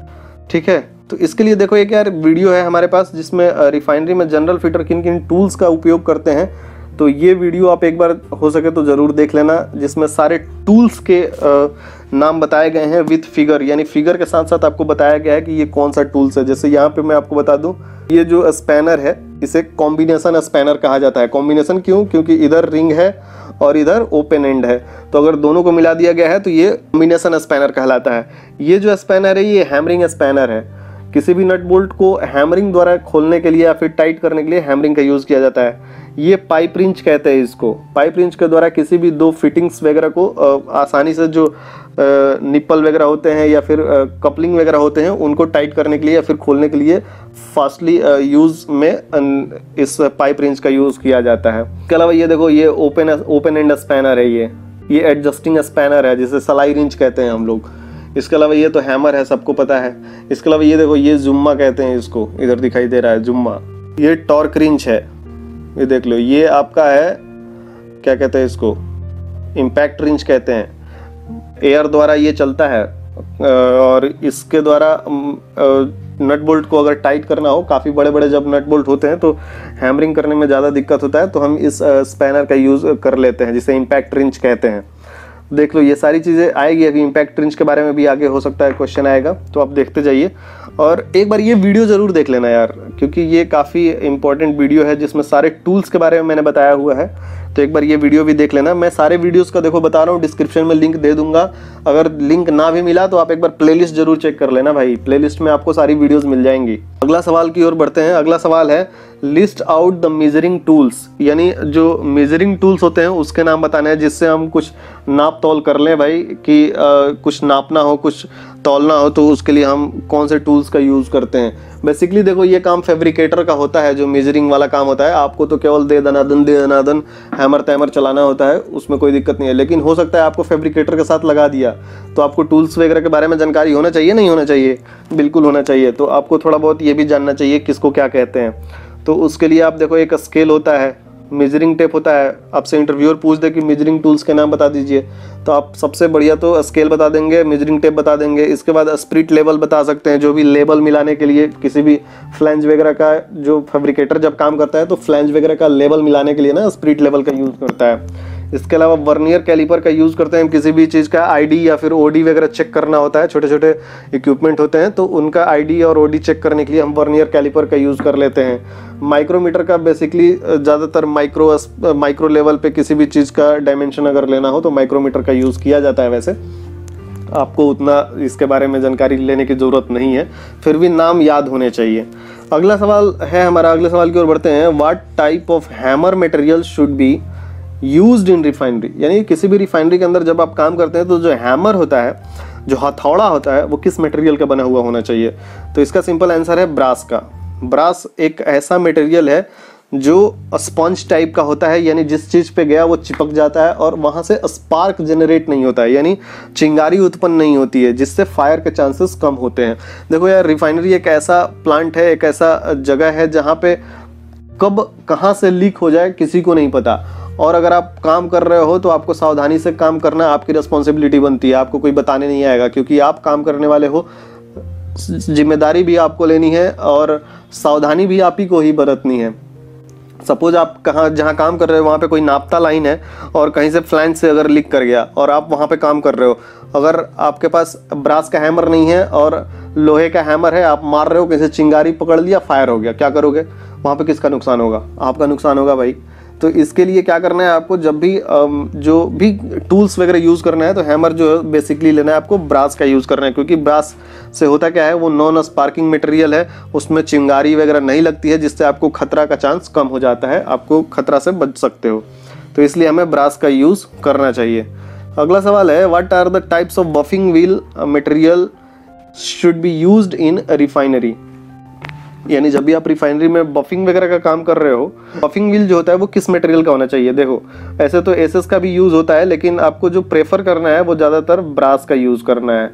ठीक है, तो इसके लिए देखो एक यार वीडियो है हमारे पास, जिसमें रिफाइनरी में जनरल फिटर किन किन टूल्स का उपयोग करते हैं। तो ये वीडियो आप एक बार हो सके तो ज़रूर देख लेना, जिसमें सारे टूल्स के नाम बताए गए हैं विथ फिगर, यानी फिगर के साथ साथ आपको बताया गया है कि ये कौन सा टूल्स है। जैसे यहाँ पे मैं आपको बता दूं, ये जो स्पैनर है इसे कॉम्बिनेशन स्पैनर कहा जाता है। कॉम्बिनेशन क्यों? क्योंकि इधर रिंग है और इधर ओपन एंड है, तो अगर दोनों को मिला दिया गया है तो ये कॉम्बिनेशन स्पैनर कहलाता है। ये जो स्पैनर है ये हैमरिंग स्पैनर है। किसी भी नट बोल्ट को हैमरिंग द्वारा खोलने के लिए या फिर टाइट करने के लिए हैमरिंग का यूज़ किया जाता है। ये पाइप रिंच कहते हैं इसको। पाइप रिंच के द्वारा किसी भी दो फिटिंग्स वगैरह को आसानी से, जो निप्पल वगैरह होते हैं या फिर कपलिंग वगैरह होते हैं, उनको टाइट करने के लिए या फिर खोलने के लिए फास्टली यूज़ में इस पाइप रिंच का यूज़ किया जाता है। इसके अलावा ये देखो, ये ओपन ओपन एंड स्पैनर है। ये ये एडजस्टिंग स्पैनर है जिसे सलाई रिंच कहते हैं हम लोग। इसके अलावा ये तो हैमर है, सबको पता है। इसके अलावा ये देखो, ये जुम्मा कहते हैं इसको, इधर दिखाई दे रहा है जुम्मा। ये टॉर्क रिंच है, ये देख लो। ये आपका है, क्या कहते हैं इसको, इम्पैक्ट रिंच कहते हैं। एयर द्वारा ये चलता है और इसके द्वारा नट बोल्ट को अगर टाइट करना हो, काफ़ी बड़े बड़े जब नट बोल्ट होते हैं तो हैमरिंग करने में ज़्यादा दिक्कत होता है, तो हम इस स्पैनर का यूज़ कर लेते हैं जिसे इम्पैक्ट रिंच कहते हैं। देख लो, ये सारी चीज़ें आएगी। अभी इम्पैक्ट रिंच के बारे में भी आगे हो सकता है क्वेश्चन आएगा, तो आप देखते जाइए। और एक बार ये वीडियो ज़रूर देख लेना यार, क्योंकि ये काफ़ी इंपॉर्टेंट वीडियो है जिसमें सारे टूल्स के बारे में मैंने बताया हुआ है। तो एक बार ये वीडियो भी देख लेना। मैं सारे वीडियोस का देखो बता रहा हूँ, डिस्क्रिप्शन में लिंक दे दूंगा। अगर लिंक ना भी मिला तो आप एक बार प्लेलिस्ट जरूर चेक कर लेना भाई, प्लेलिस्ट में आपको सारी वीडियोस मिल जाएंगी। अगला सवाल की ओर बढ़ते हैं। अगला सवाल है, list out the measuring tools, यानी जो मेजरिंग टूल्स होते हैं उसके नाम बताने हैं, जिससे हम कुछ नाप तोल कर लें भाई कि आ, कुछ नापना हो, कुछ तौलना हो, तो उसके लिए हम कौन से टूल्स का यूज़ करते हैं। बेसिकली देखो, ये काम फैब्रिकेटर का होता है, जो मेजरिंग वाला काम होता है। आपको तो केवल दे दनादन दे दनादन हैमर तैमर चलाना होता है, उसमें कोई दिक्कत नहीं है। लेकिन हो सकता है आपको फैब्रिकेटर के साथ लगा दिया, तो आपको टूल्स वगैरह के बारे में जानकारी होना चाहिए, नहीं होना चाहिए? बिल्कुल होना चाहिए। तो आपको थोड़ा बहुत ये भी जानना चाहिए किसको क्या कहते हैं। तो उसके लिए आप देखो, एक स्केल होता है, मेजरिंग टेप होता है। आपसे इंटरव्यूअर पूछ दे कि मेजरिंग टूल्स के नाम बता दीजिए, तो आप सबसे बढ़िया तो स्केल बता देंगे, मेजरिंग टेप बता देंगे। इसके बाद स्पिरिट लेवल बता सकते हैं, जो भी लेबल मिलाने के लिए किसी भी फ्लैंज वगैरह का, जो फैब्रिकेटर जब काम करता है तो फ्लैंज वगैरह का लेबल मिलाने के लिए ना स्पिरिट लेवल का यूज़ करता है। इसके अलावा वर्नियर कैलिपर का यूज़ करते हैं, किसी भी चीज़ का आईडी या फिर ओडी वगैरह चेक करना होता है। छोटे छोटे इक्विपमेंट होते हैं तो उनका आईडी और ओडी चेक करने के लिए हम वर्नियर कैलिपर का यूज़ कर लेते हैं। माइक्रोमीटर का बेसिकली ज़्यादातर माइक्रो माइक्रो लेवल पे किसी भी चीज़ का डायमेंशन अगर लेना हो तो माइक्रोमीटर का यूज़ किया जाता है। वैसे आपको उतना इसके बारे में जानकारी लेने की ज़रूरत नहीं है, फिर भी नाम याद होने चाहिए। अगला सवाल है हमारा, अगले सवाल की ओर बढ़ते हैं। What type of hammer material should be used in refinery, यानी किसी भी रिफाइनरी के अंदर जब आप काम करते हैं तो जो हैमर होता है, जो हथौड़ा होता है, वो किस मटेरियल का बना हुआ होना चाहिए? तो इसका सिंपल आंसर है ब्रास का। ब्रास एक ऐसा मटेरियल है जो स्पंज टाइप का होता है, यानी जिस चीज़ पे गया वो चिपक जाता है और वहाँ से स्पार्क जनरेट नहीं होता है, यानी चिंगारी उत्पन्न नहीं होती है, जिससे फायर के चांसेस कम होते हैं। देखो यार, रिफाइनरी एक ऐसा प्लांट है, एक ऐसा जगह है जहाँ पे कब कहाँ से लीक हो जाए किसी को नहीं पता। और अगर आप काम कर रहे हो तो आपको सावधानी से काम करना आपकी रिस्पॉन्सिबिलिटी बनती है, आपको कोई बताने नहीं आएगा, क्योंकि आप काम करने वाले हो। जिम्मेदारी भी आपको लेनी है और सावधानी भी आप ही को ही बरतनी है। सपोज आप कहाँ जहाँ काम कर रहे हो वहाँ पे कोई नापता लाइन है और कहीं से फ्लैंज से अगर लीक कर गया और आप वहाँ पे काम कर रहे हो, अगर आपके पास ब्रास का हैमर नहीं है और लोहे का हैमर है, आप मार रहे हो, किसी चिंगारी पकड़ लिया, फायर हो गया, क्या करोगे? वहाँ पे किसका नुकसान होगा? आपका नुकसान होगा भाई। तो इसके लिए क्या करना है आपको, जब भी जो भी टूल्स वगैरह यूज़ करना है तो हैमर जो है बेसिकली लेना है आपको ब्रास का यूज़ करना है, क्योंकि ब्रास से होता क्या है, वो नॉन स्पार्किंग मटेरियल है, उसमें चिंगारी वगैरह नहीं लगती है, जिससे आपको खतरा का चांस कम हो जाता है, आपको खतरा से बच सकते हो। तो इसलिए हमें ब्रास का यूज़ करना चाहिए। अगला सवाल है, what are the types of buffing wheel material should be used in refinery, यानी जब भी आप रिफाइनरी में बफिंग वगैरह का काम कर रहे हो, बफिंग व्हील जो होता है वो किस मटेरियल का होना चाहिए? देखो, ऐसे तो एसएस का भी यूज़ होता है, लेकिन आपको जो प्रेफर करना है वो ज़्यादातर ब्रास का यूज़ करना है,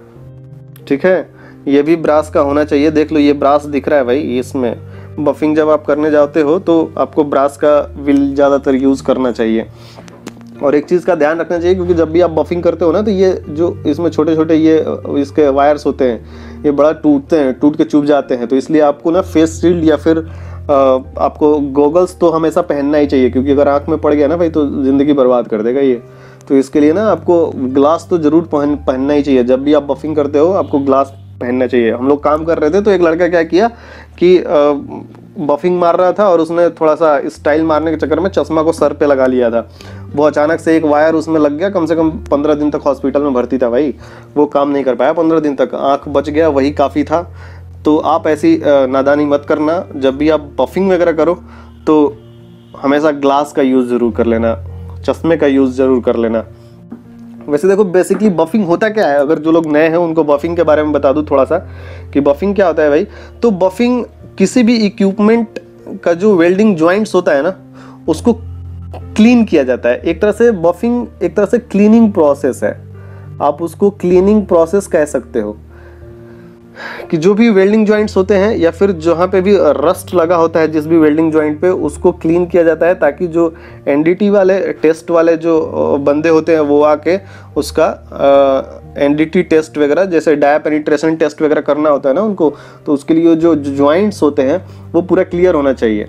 ठीक है? ये भी ब्रास का होना चाहिए। देख लो, ये ब्रास दिख रहा है भाई, इसमें बफिंग जब आप करने जाते हो तो आपको ब्रास का व्हील ज़्यादातर यूज़ करना चाहिए। और एक चीज़ का ध्यान रखना चाहिए, क्योंकि जब भी आप बफिंग करते हो ना, तो ये जो इसमें छोटे छोटे ये इसके वायर्स होते हैं, ये बड़ा टूटते हैं, टूट के चुभ जाते हैं। तो इसलिए आपको ना फेस शील्ड या फिर आ, आपको गॉगल्स तो हमेशा पहनना ही चाहिए, क्योंकि अगर आँख में पड़ गया ना भाई तो ज़िंदगी बर्बाद कर देगा ये। तो इसके लिए ना आपको ग्लास तो ज़रूर पहन पहनना ही चाहिए। जब भी आप बफिंग करते हो आपको ग्लास पहनना चाहिए। हम लोग काम कर रहे थे तो एक लड़का क्या किया कि बफिंग मार रहा था और उसने थोड़ा सा स्टाइल मारने के चक्कर में चश्मा को सर पे लगा लिया था। वो अचानक से एक वायर उसमें लग गया, कम से कम पंद्रह दिन तक हॉस्पिटल में भर्ती था भाई। वो काम नहीं कर पाया पंद्रह दिन तक, आंख बच गया, वही काफ़ी था। तो आप ऐसी नादानी मत करना। जब भी आप बफिंग वगैरह करो तो हमेशा ग्लास का यूज़ ज़रूर कर लेना, चश्मे का यूज़ ज़रूर कर लेना। वैसे देखो, बेसिकली बफिंग होता क्या है, अगर जो लोग नए हैं उनको बफिंग के बारे में बता दूं थोड़ा सा कि बफिंग क्या होता है भाई। तो बफिंग किसी भी इक्विपमेंट का जो वेल्डिंग जॉइंट्स होता है ना, उसको क्लीन किया जाता है। एक तरह से बफिंग एक तरह से क्लीनिंग प्रोसेस है, आप उसको क्लीनिंग प्रोसेस कह सकते हो। कि जो भी वेल्डिंग जॉइंट्स होते हैं या फिर जहाँ पे भी रस्ट लगा होता है जिस भी वेल्डिंग जॉइंट पे, उसको क्लीन किया जाता है ताकि जो एनडीटी वाले टेस्ट वाले जो बंदे होते हैं वो आके उसका एनडीटी टेस्ट वगैरह जैसे डाया पेनिट्रेशन टेस्ट वगैरह करना होता है ना उनको, तो उसके लिए जो जॉइंट्स होते हैं वो पूरा क्लियर होना चाहिए।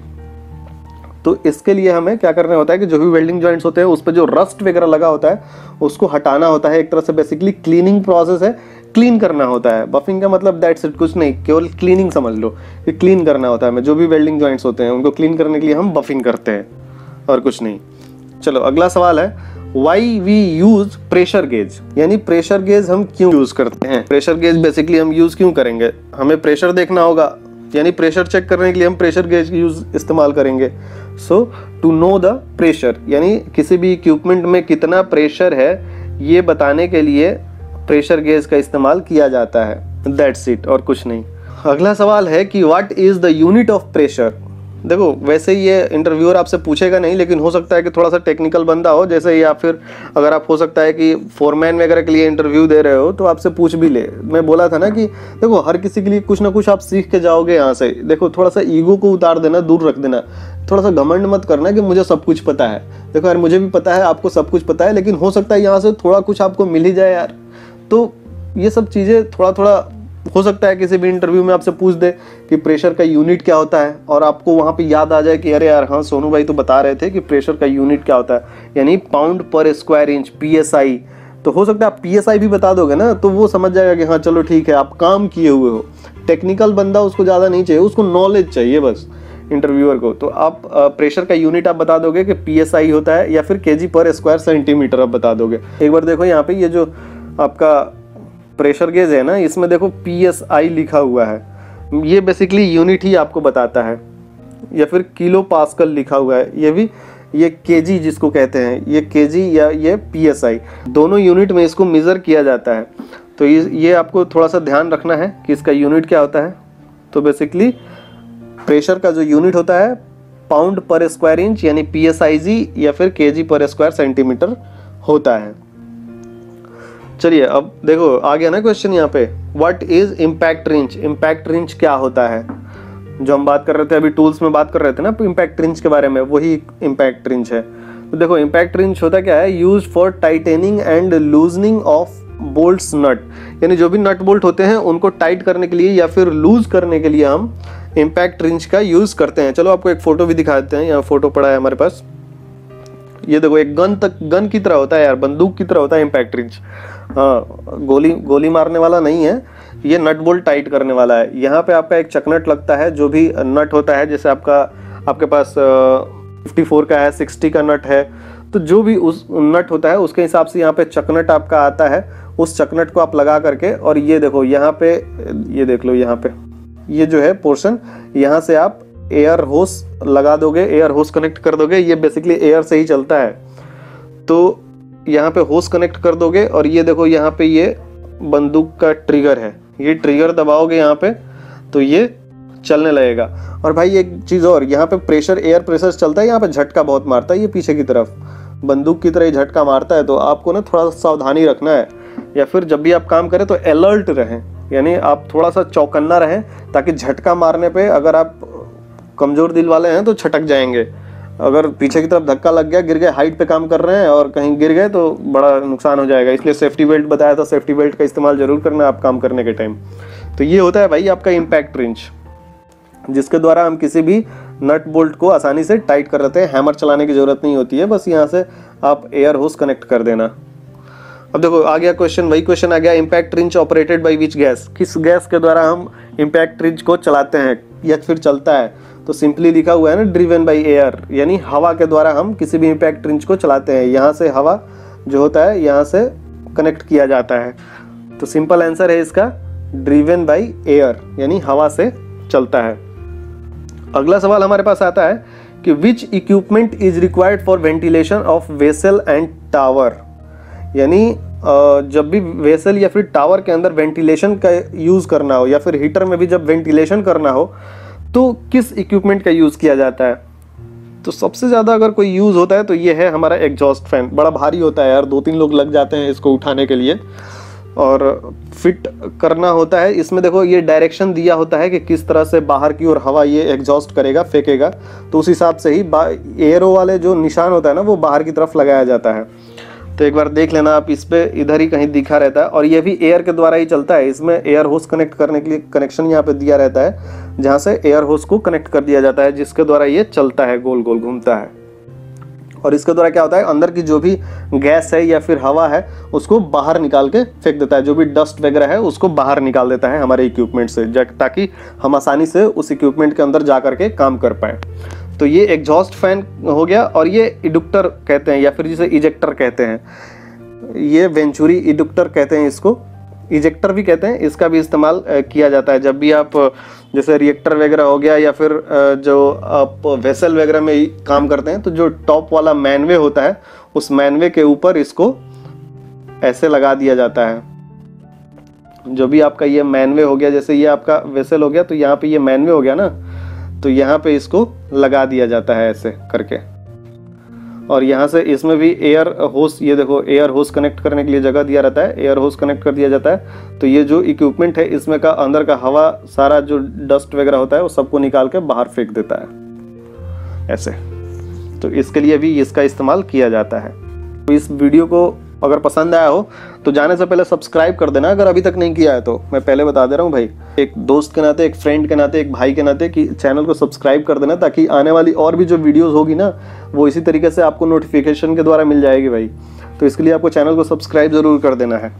तो इसके लिए हमें क्या करना होता है कि जो भी वेल्डिंग जॉइंट्स होते हैं उस पर जो रस्ट वगैरह लगा होता है उसको हटाना होता है। एक तरह से बेसिकली क्लीनिंग प्रोसेस है, क्लीन करना होता है। बफिंग का मतलब दैट्स इट, कुछ नहीं, केवल क्लीनिंग समझ लो कि क्लीन करना होता है। जो भी वेल्डिंग जॉइंट्स होते हैं उनको क्लीन करने के लिए हम बफिंग करते हैं और कुछ नहीं। चलो अगला सवाल है, why we use pressure gauge, यानी प्रेशर गेज हम क्यों यूज करते हैं। प्रेशर गेज बेसिकली हम यूज क्यों करेंगे, हमें प्रेशर देखना होगा, यानी प्रेशर चेक करने के लिए हम प्रेशर गेज यूज इस्तेमाल करेंगे। So to know the pressure, यानी किसी भी इक्विपमेंट में कितना प्रेशर है ये बताने के लिए प्रेशर गेज का इस्तेमाल किया जाता है। दैट्स इट, और कुछ नहीं। अगला सवाल है कि what is the unit of pressure. देखो वैसे ये इंटरव्यूअर आपसे पूछेगा नहीं, लेकिन हो सकता है कि थोड़ा सा टेक्निकल बंदा हो जैसे, या फिर अगर आप हो सकता है कि फोरमैन वगैरह के लिए इंटरव्यू दे रहे हो तो आपसे पूछ भी ले। मैं बोला था ना कि देखो हर किसी के लिए कुछ ना कुछ आप सीख के जाओगे यहाँ से। देखो थोड़ा सा ईगो को उतार देना, दूर रख देना, थोड़ा सा घमंड मत करना कि मुझे सब कुछ पता है। देखो यार मुझे भी पता है, आपको सब कुछ पता है, लेकिन हो सकता है यहाँ से थोड़ा कुछ आपको मिल ही जाए यार। तो ये सब चीज़ें थोड़ा थोड़ा हो सकता है किसी भी इंटरव्यू में आपसे पूछ दे कि प्रेशर का यूनिट क्या होता है, और आपको वहाँ पे याद आ जाए कि अरे यार हाँ सोनू भाई तो बता रहे थे कि प्रेशर का यूनिट क्या होता है, यानी pound per square inch, PSI. तो हो सकता है आप पीएसआई भी बता दोगे ना, तो वो समझ जाएगा कि हाँ चलो ठीक है आप काम किए हुए हो। टेक्निकल बंदा उसको ज़्यादा नहीं चाहिए, उसको नॉलेज चाहिए बस इंटरव्यूअर को। तो आप प्रेशर का यूनिट आप बता दोगे कि पीएसआई होता है, या फिर केजी पर स्क्वायर सेंटीमीटर आप बता दोगे। एक बार देखो यहाँ पे ये जो आपका प्रेशर गेज है ना, इसमें देखो पी एस आई लिखा हुआ है, ये बेसिकली यूनिट ही आपको बताता है, या फिर किलो पास्कल लिखा हुआ है, ये भी, ये केजी जिसको कहते हैं, ये केजी या ये पी एस आई, दोनों यूनिट में इसको मेज़र किया जाता है। तो ये ये आपको थोड़ा सा ध्यान रखना है कि इसका यूनिट क्या होता है। तो बेसिकली प्रेशर का जो यूनिट होता है पाउंड पर स्क्वायर इंच यानी पी एस आई जी, या फिर केजी पर स्क्वायर सेंटीमीटर होता है। चलिए अब देखो आ गया ना क्वेश्चन यहाँ पे, what is impact wrench. Impact wrench क्या होता है, जो हम बात कर रहे थे अभी टूल्स में बात कर रहे थे ना इम्पैक्ट रिंच के बारे में, वही इम्पैक्ट रिंच है। तो देखो इम्पैक्ट रिंच होता क्या है, use for tightening and loosening of bolts nut, यानी जो भी नट बोल्ट होते हैं उनको टाइट करने के लिए या फिर लूज करने के लिए हम इम्पैक्ट रिंच का यूज करते हैं। चलो आपको एक फोटो भी दिखा देते हैं, यहाँ फोटो पड़ा है हमारे पास। ये देखो एक गन तक गन की तरह होता है यार, बंदूक की तरह होता है इम्पैक्ट रिंच। हाँ गोली गोली मारने वाला नहीं है, ये नट बोल्ट टाइट करने वाला है। यहाँ पे आपका एक चकनट लगता है, जो भी नट होता है, जैसे आपका आपके पास फिफ्टी फोर का है, सिक्सटी का नट है, तो जो भी उस नट होता है उसके हिसाब से यहाँ पे चकनट आपका आता है। उस चकनट को आप लगा करके, और ये देखो यहाँ पे, ये देख लो यहाँ पे ये जो है पोर्शन, यहाँ से आप एयर होस लगा दोगे, एयर होस कनेक्ट कर दोगे, ये बेसिकली एयर से ही चलता है। तो यहाँ पे होस कनेक्ट कर दोगे, और ये देखो यहाँ पे ये बंदूक का ट्रिगर है, ये ट्रिगर दबाओगे यहाँ पे तो ये चलने लगेगा। और भाई एक चीज़ और, यहाँ पे प्रेशर, एयर प्रेशर चलता है, यहाँ पे झटका बहुत मारता है, ये पीछे की तरफ बंदूक की तरह ही झटका मारता है। तो आपको ना थोड़ा सा सावधानी रखना है, या फिर जब भी आप काम करें तो अलर्ट रहें, यानी आप थोड़ा सा चौकन्ना रहें, ताकि झटका मारने पे अगर आप कमज़ोर दिल वाले हैं तो छटक जाएंगे। अगर पीछे की तरफ धक्का लग गया, गिर गए, हाइट पे काम कर रहे हैं और कहीं गिर गए तो बड़ा नुकसान हो जाएगा। इसलिए सेफ्टी बेल्ट बताया था, सेफ्टी बेल्ट का इस्तेमाल जरूर करना आप काम करने के टाइम। तो ये होता है भाई आपका इम्पैक्ट रिंच, जिसके द्वारा हम किसी भी नट बोल्ट को आसानी से टाइट कर लेते हैं। हैमर चलाने की जरूरत नहीं होती है, बस यहाँ से आप एयर होस कनेक्ट कर देना। अब देखो आ गया क्वेश्चन, वही क्वेश्चन आ गया, impact wrench operated by which gas, किस गैस के द्वारा हम इम्पैक्ट रिंच को चलाते हैं या फिर चलता है। तो सिंपली लिखा हुआ है ना, ड्रिवन बाय एयर, यानी हवा के द्वारा हम किसी भी इम्पैक्ट रिंच को चलाते हैं। यहाँ से हवा जो होता है यहाँ से कनेक्ट किया जाता है। तो सिंपल आंसर है इसका ड्रिवन बाय एयर, यानी हवा से चलता है। अगला सवाल हमारे पास आता है कि which equipment is required for ventilation of vessel and tower, यानी जब भी वेसल या फिर टावर के अंदर वेंटिलेशन का यूज़ करना हो, या फिर हीटर में भी जब वेंटिलेशन करना हो, तो किस इक्विपमेंट का यूज़ किया जाता है। तो सबसे ज़्यादा अगर कोई यूज़ होता है तो ये है हमारा एग्जॉस्ट फैन। बड़ा भारी होता है यार, दो तीन लोग लग जाते हैं इसको उठाने के लिए और फिट करना होता है। इसमें देखो ये डायरेक्शन दिया होता है कि किस तरह से बाहर की ओर हवा ये एग्जॉस्ट करेगा, फेंकेगा, तो उस हिसाब से ही एयरो वाले जो निशान होता है ना वो बाहर की तरफ लगाया जाता है। तो एक बार देख लेना आप, इस पे इधर ही कहीं दिखा रहता है और ये भी एयर के द्वारा ही चलता है। इसमें एयर होस कनेक्ट करने के लिए कनेक्शन यहाँ पे दिया रहता है, जहाँ से एयर होस को कनेक्ट कर दिया जाता है, जिसके द्वारा ये चलता है, गोल गोल घूमता है। और इसके द्वारा क्या होता है, अंदर की जो भी गैस है या फिर हवा है उसको बाहर निकाल के फेंक देता है। जो भी डस्ट वगैरह है उसको बाहर निकाल देता है हमारे इक्विपमेंट से, ताकि हम आसानी से उस इक्विपमेंट के अंदर जा करके काम कर पाए। तो ये एग्जॉस्ट फैन हो गया। और ये इडुक्टर कहते हैं या फिर जिसे इजेक्टर कहते हैं, ये वेंचुरी इडुक्टर कहते हैं, इसको इजेक्टर भी कहते हैं। इसका भी इस्तेमाल किया जाता है जब भी आप जैसे रिएक्टर वगैरह हो गया या फिर जो आप वेसल वगैरह में काम करते हैं, तो जो टॉप वाला मैनवे होता है उस मैनवे के ऊपर इसको ऐसे लगा दिया जाता है। जो भी आपका ये मैनवे हो गया, जैसे ये आपका वेसल हो गया, तो यहाँ पे ये मैनवे हो गया ना, तो यहाँ पे इसको लगा दिया जाता है ऐसे करके। और यहाँ से इसमें भी एयर होस, ये देखो एयर होस कनेक्ट करने के लिए जगह दिया रहता है, एयर होस कनेक्ट कर दिया जाता है। तो ये जो इक्विपमेंट है इसमें का अंदर का हवा, सारा जो डस्ट वगैरह होता है वो सबको निकाल के बाहर फेंक देता है ऐसे। तो इसके लिए भी इसका इस्तेमाल किया जाता है। तो इस वीडियो को अगर पसंद आया हो तो जाने से पहले सब्सक्राइब कर देना, अगर अभी तक नहीं किया है तो। मैं पहले बता दे रहा हूँ भाई, एक दोस्त के नाते, एक फ्रेंड के नाते, एक भाई के नाते, कि चैनल को सब्सक्राइब कर देना, ताकि आने वाली और भी जो वीडियोस होगी ना वो इसी तरीके से आपको नोटिफिकेशन के द्वारा मिल जाएगी भाई। तो इसके लिए आपको चैनल को सब्सक्राइब जरूर कर देना है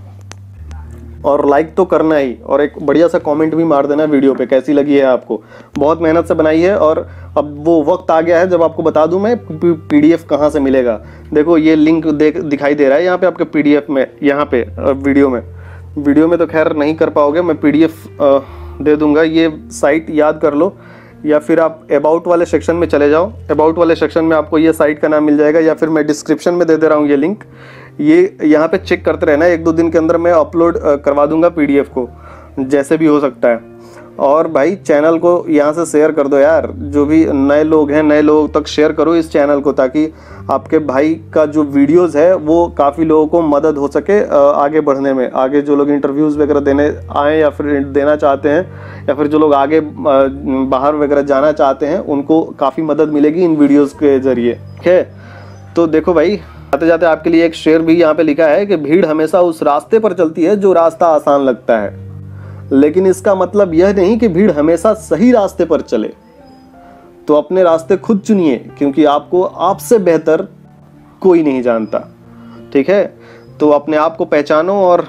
और लाइक तो करना ही, और एक बढ़िया सा कमेंट भी मार देना वीडियो पे कैसी लगी है आपको। बहुत मेहनत से बनाई है और अब वो वक्त आ गया है जब आपको बता दूं मैं पीडीएफ कहाँ से मिलेगा। देखो ये लिंक देख दिखाई दे रहा है यहाँ पे आपके पीडीएफ में, यहाँ पे वीडियो में वीडियो में तो खैर नहीं कर पाओगे, मैं पीडीएफ दे दूंगा। ये साइट याद कर लो, या फिर आप अबाउट वाले सेक्शन में चले जाओ। अबाउट वाले सेक्शन में आपको ये साइट का नाम मिल जाएगा, या फिर मैं डिस्क्रिप्शन में दे दे रहा हूँ ये लिंक। ये यहाँ पे चेक करते रहना, एक दो दिन के अंदर मैं अपलोड करवा दूंगा पीडीएफ को, जैसे भी हो सकता है। और भाई चैनल को यहाँ से शेयर कर दो यार, जो भी नए लोग हैं नए लोगों तक शेयर करो इस चैनल को, ताकि आपके भाई का जो वीडियोस है वो काफ़ी लोगों को मदद हो सके आगे बढ़ने में। आगे जो लोग इंटरव्यूज़ वगैरह देने आए या फिर देना चाहते हैं, या फिर जो लोग आगे बाहर वगैरह जाना चाहते हैं, उनको काफ़ी मदद मिलेगी इन वीडियोज़ के ज़रिए। ठीक है, तो देखो भाई जाते जाते आपके लिए एक शेर भी यहाँ पे लिखा है कि भीड़ हमेशा उस रास्ते पर चलती है जो रास्ता आसान लगता है, लेकिन इसका मतलब यह नहीं कि भीड़ हमेशा सही रास्ते पर चले। तो अपने रास्ते खुद चुनिए, क्योंकि आपको आपसे बेहतर कोई नहीं जानता। ठीक है, तो अपने आप को पहचानो और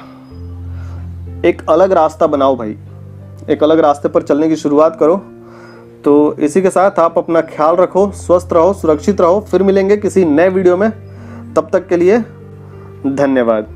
एक अलग रास्ता बनाओ भाई, एक अलग रास्ते पर चलने की शुरुआत करो। तो इसी के साथ आप अपना ख्याल रखो, स्वस्थ रहो, सुरक्षित रहो। फिर मिलेंगे किसी नए वीडियो में, तब तक के लिए धन्यवाद।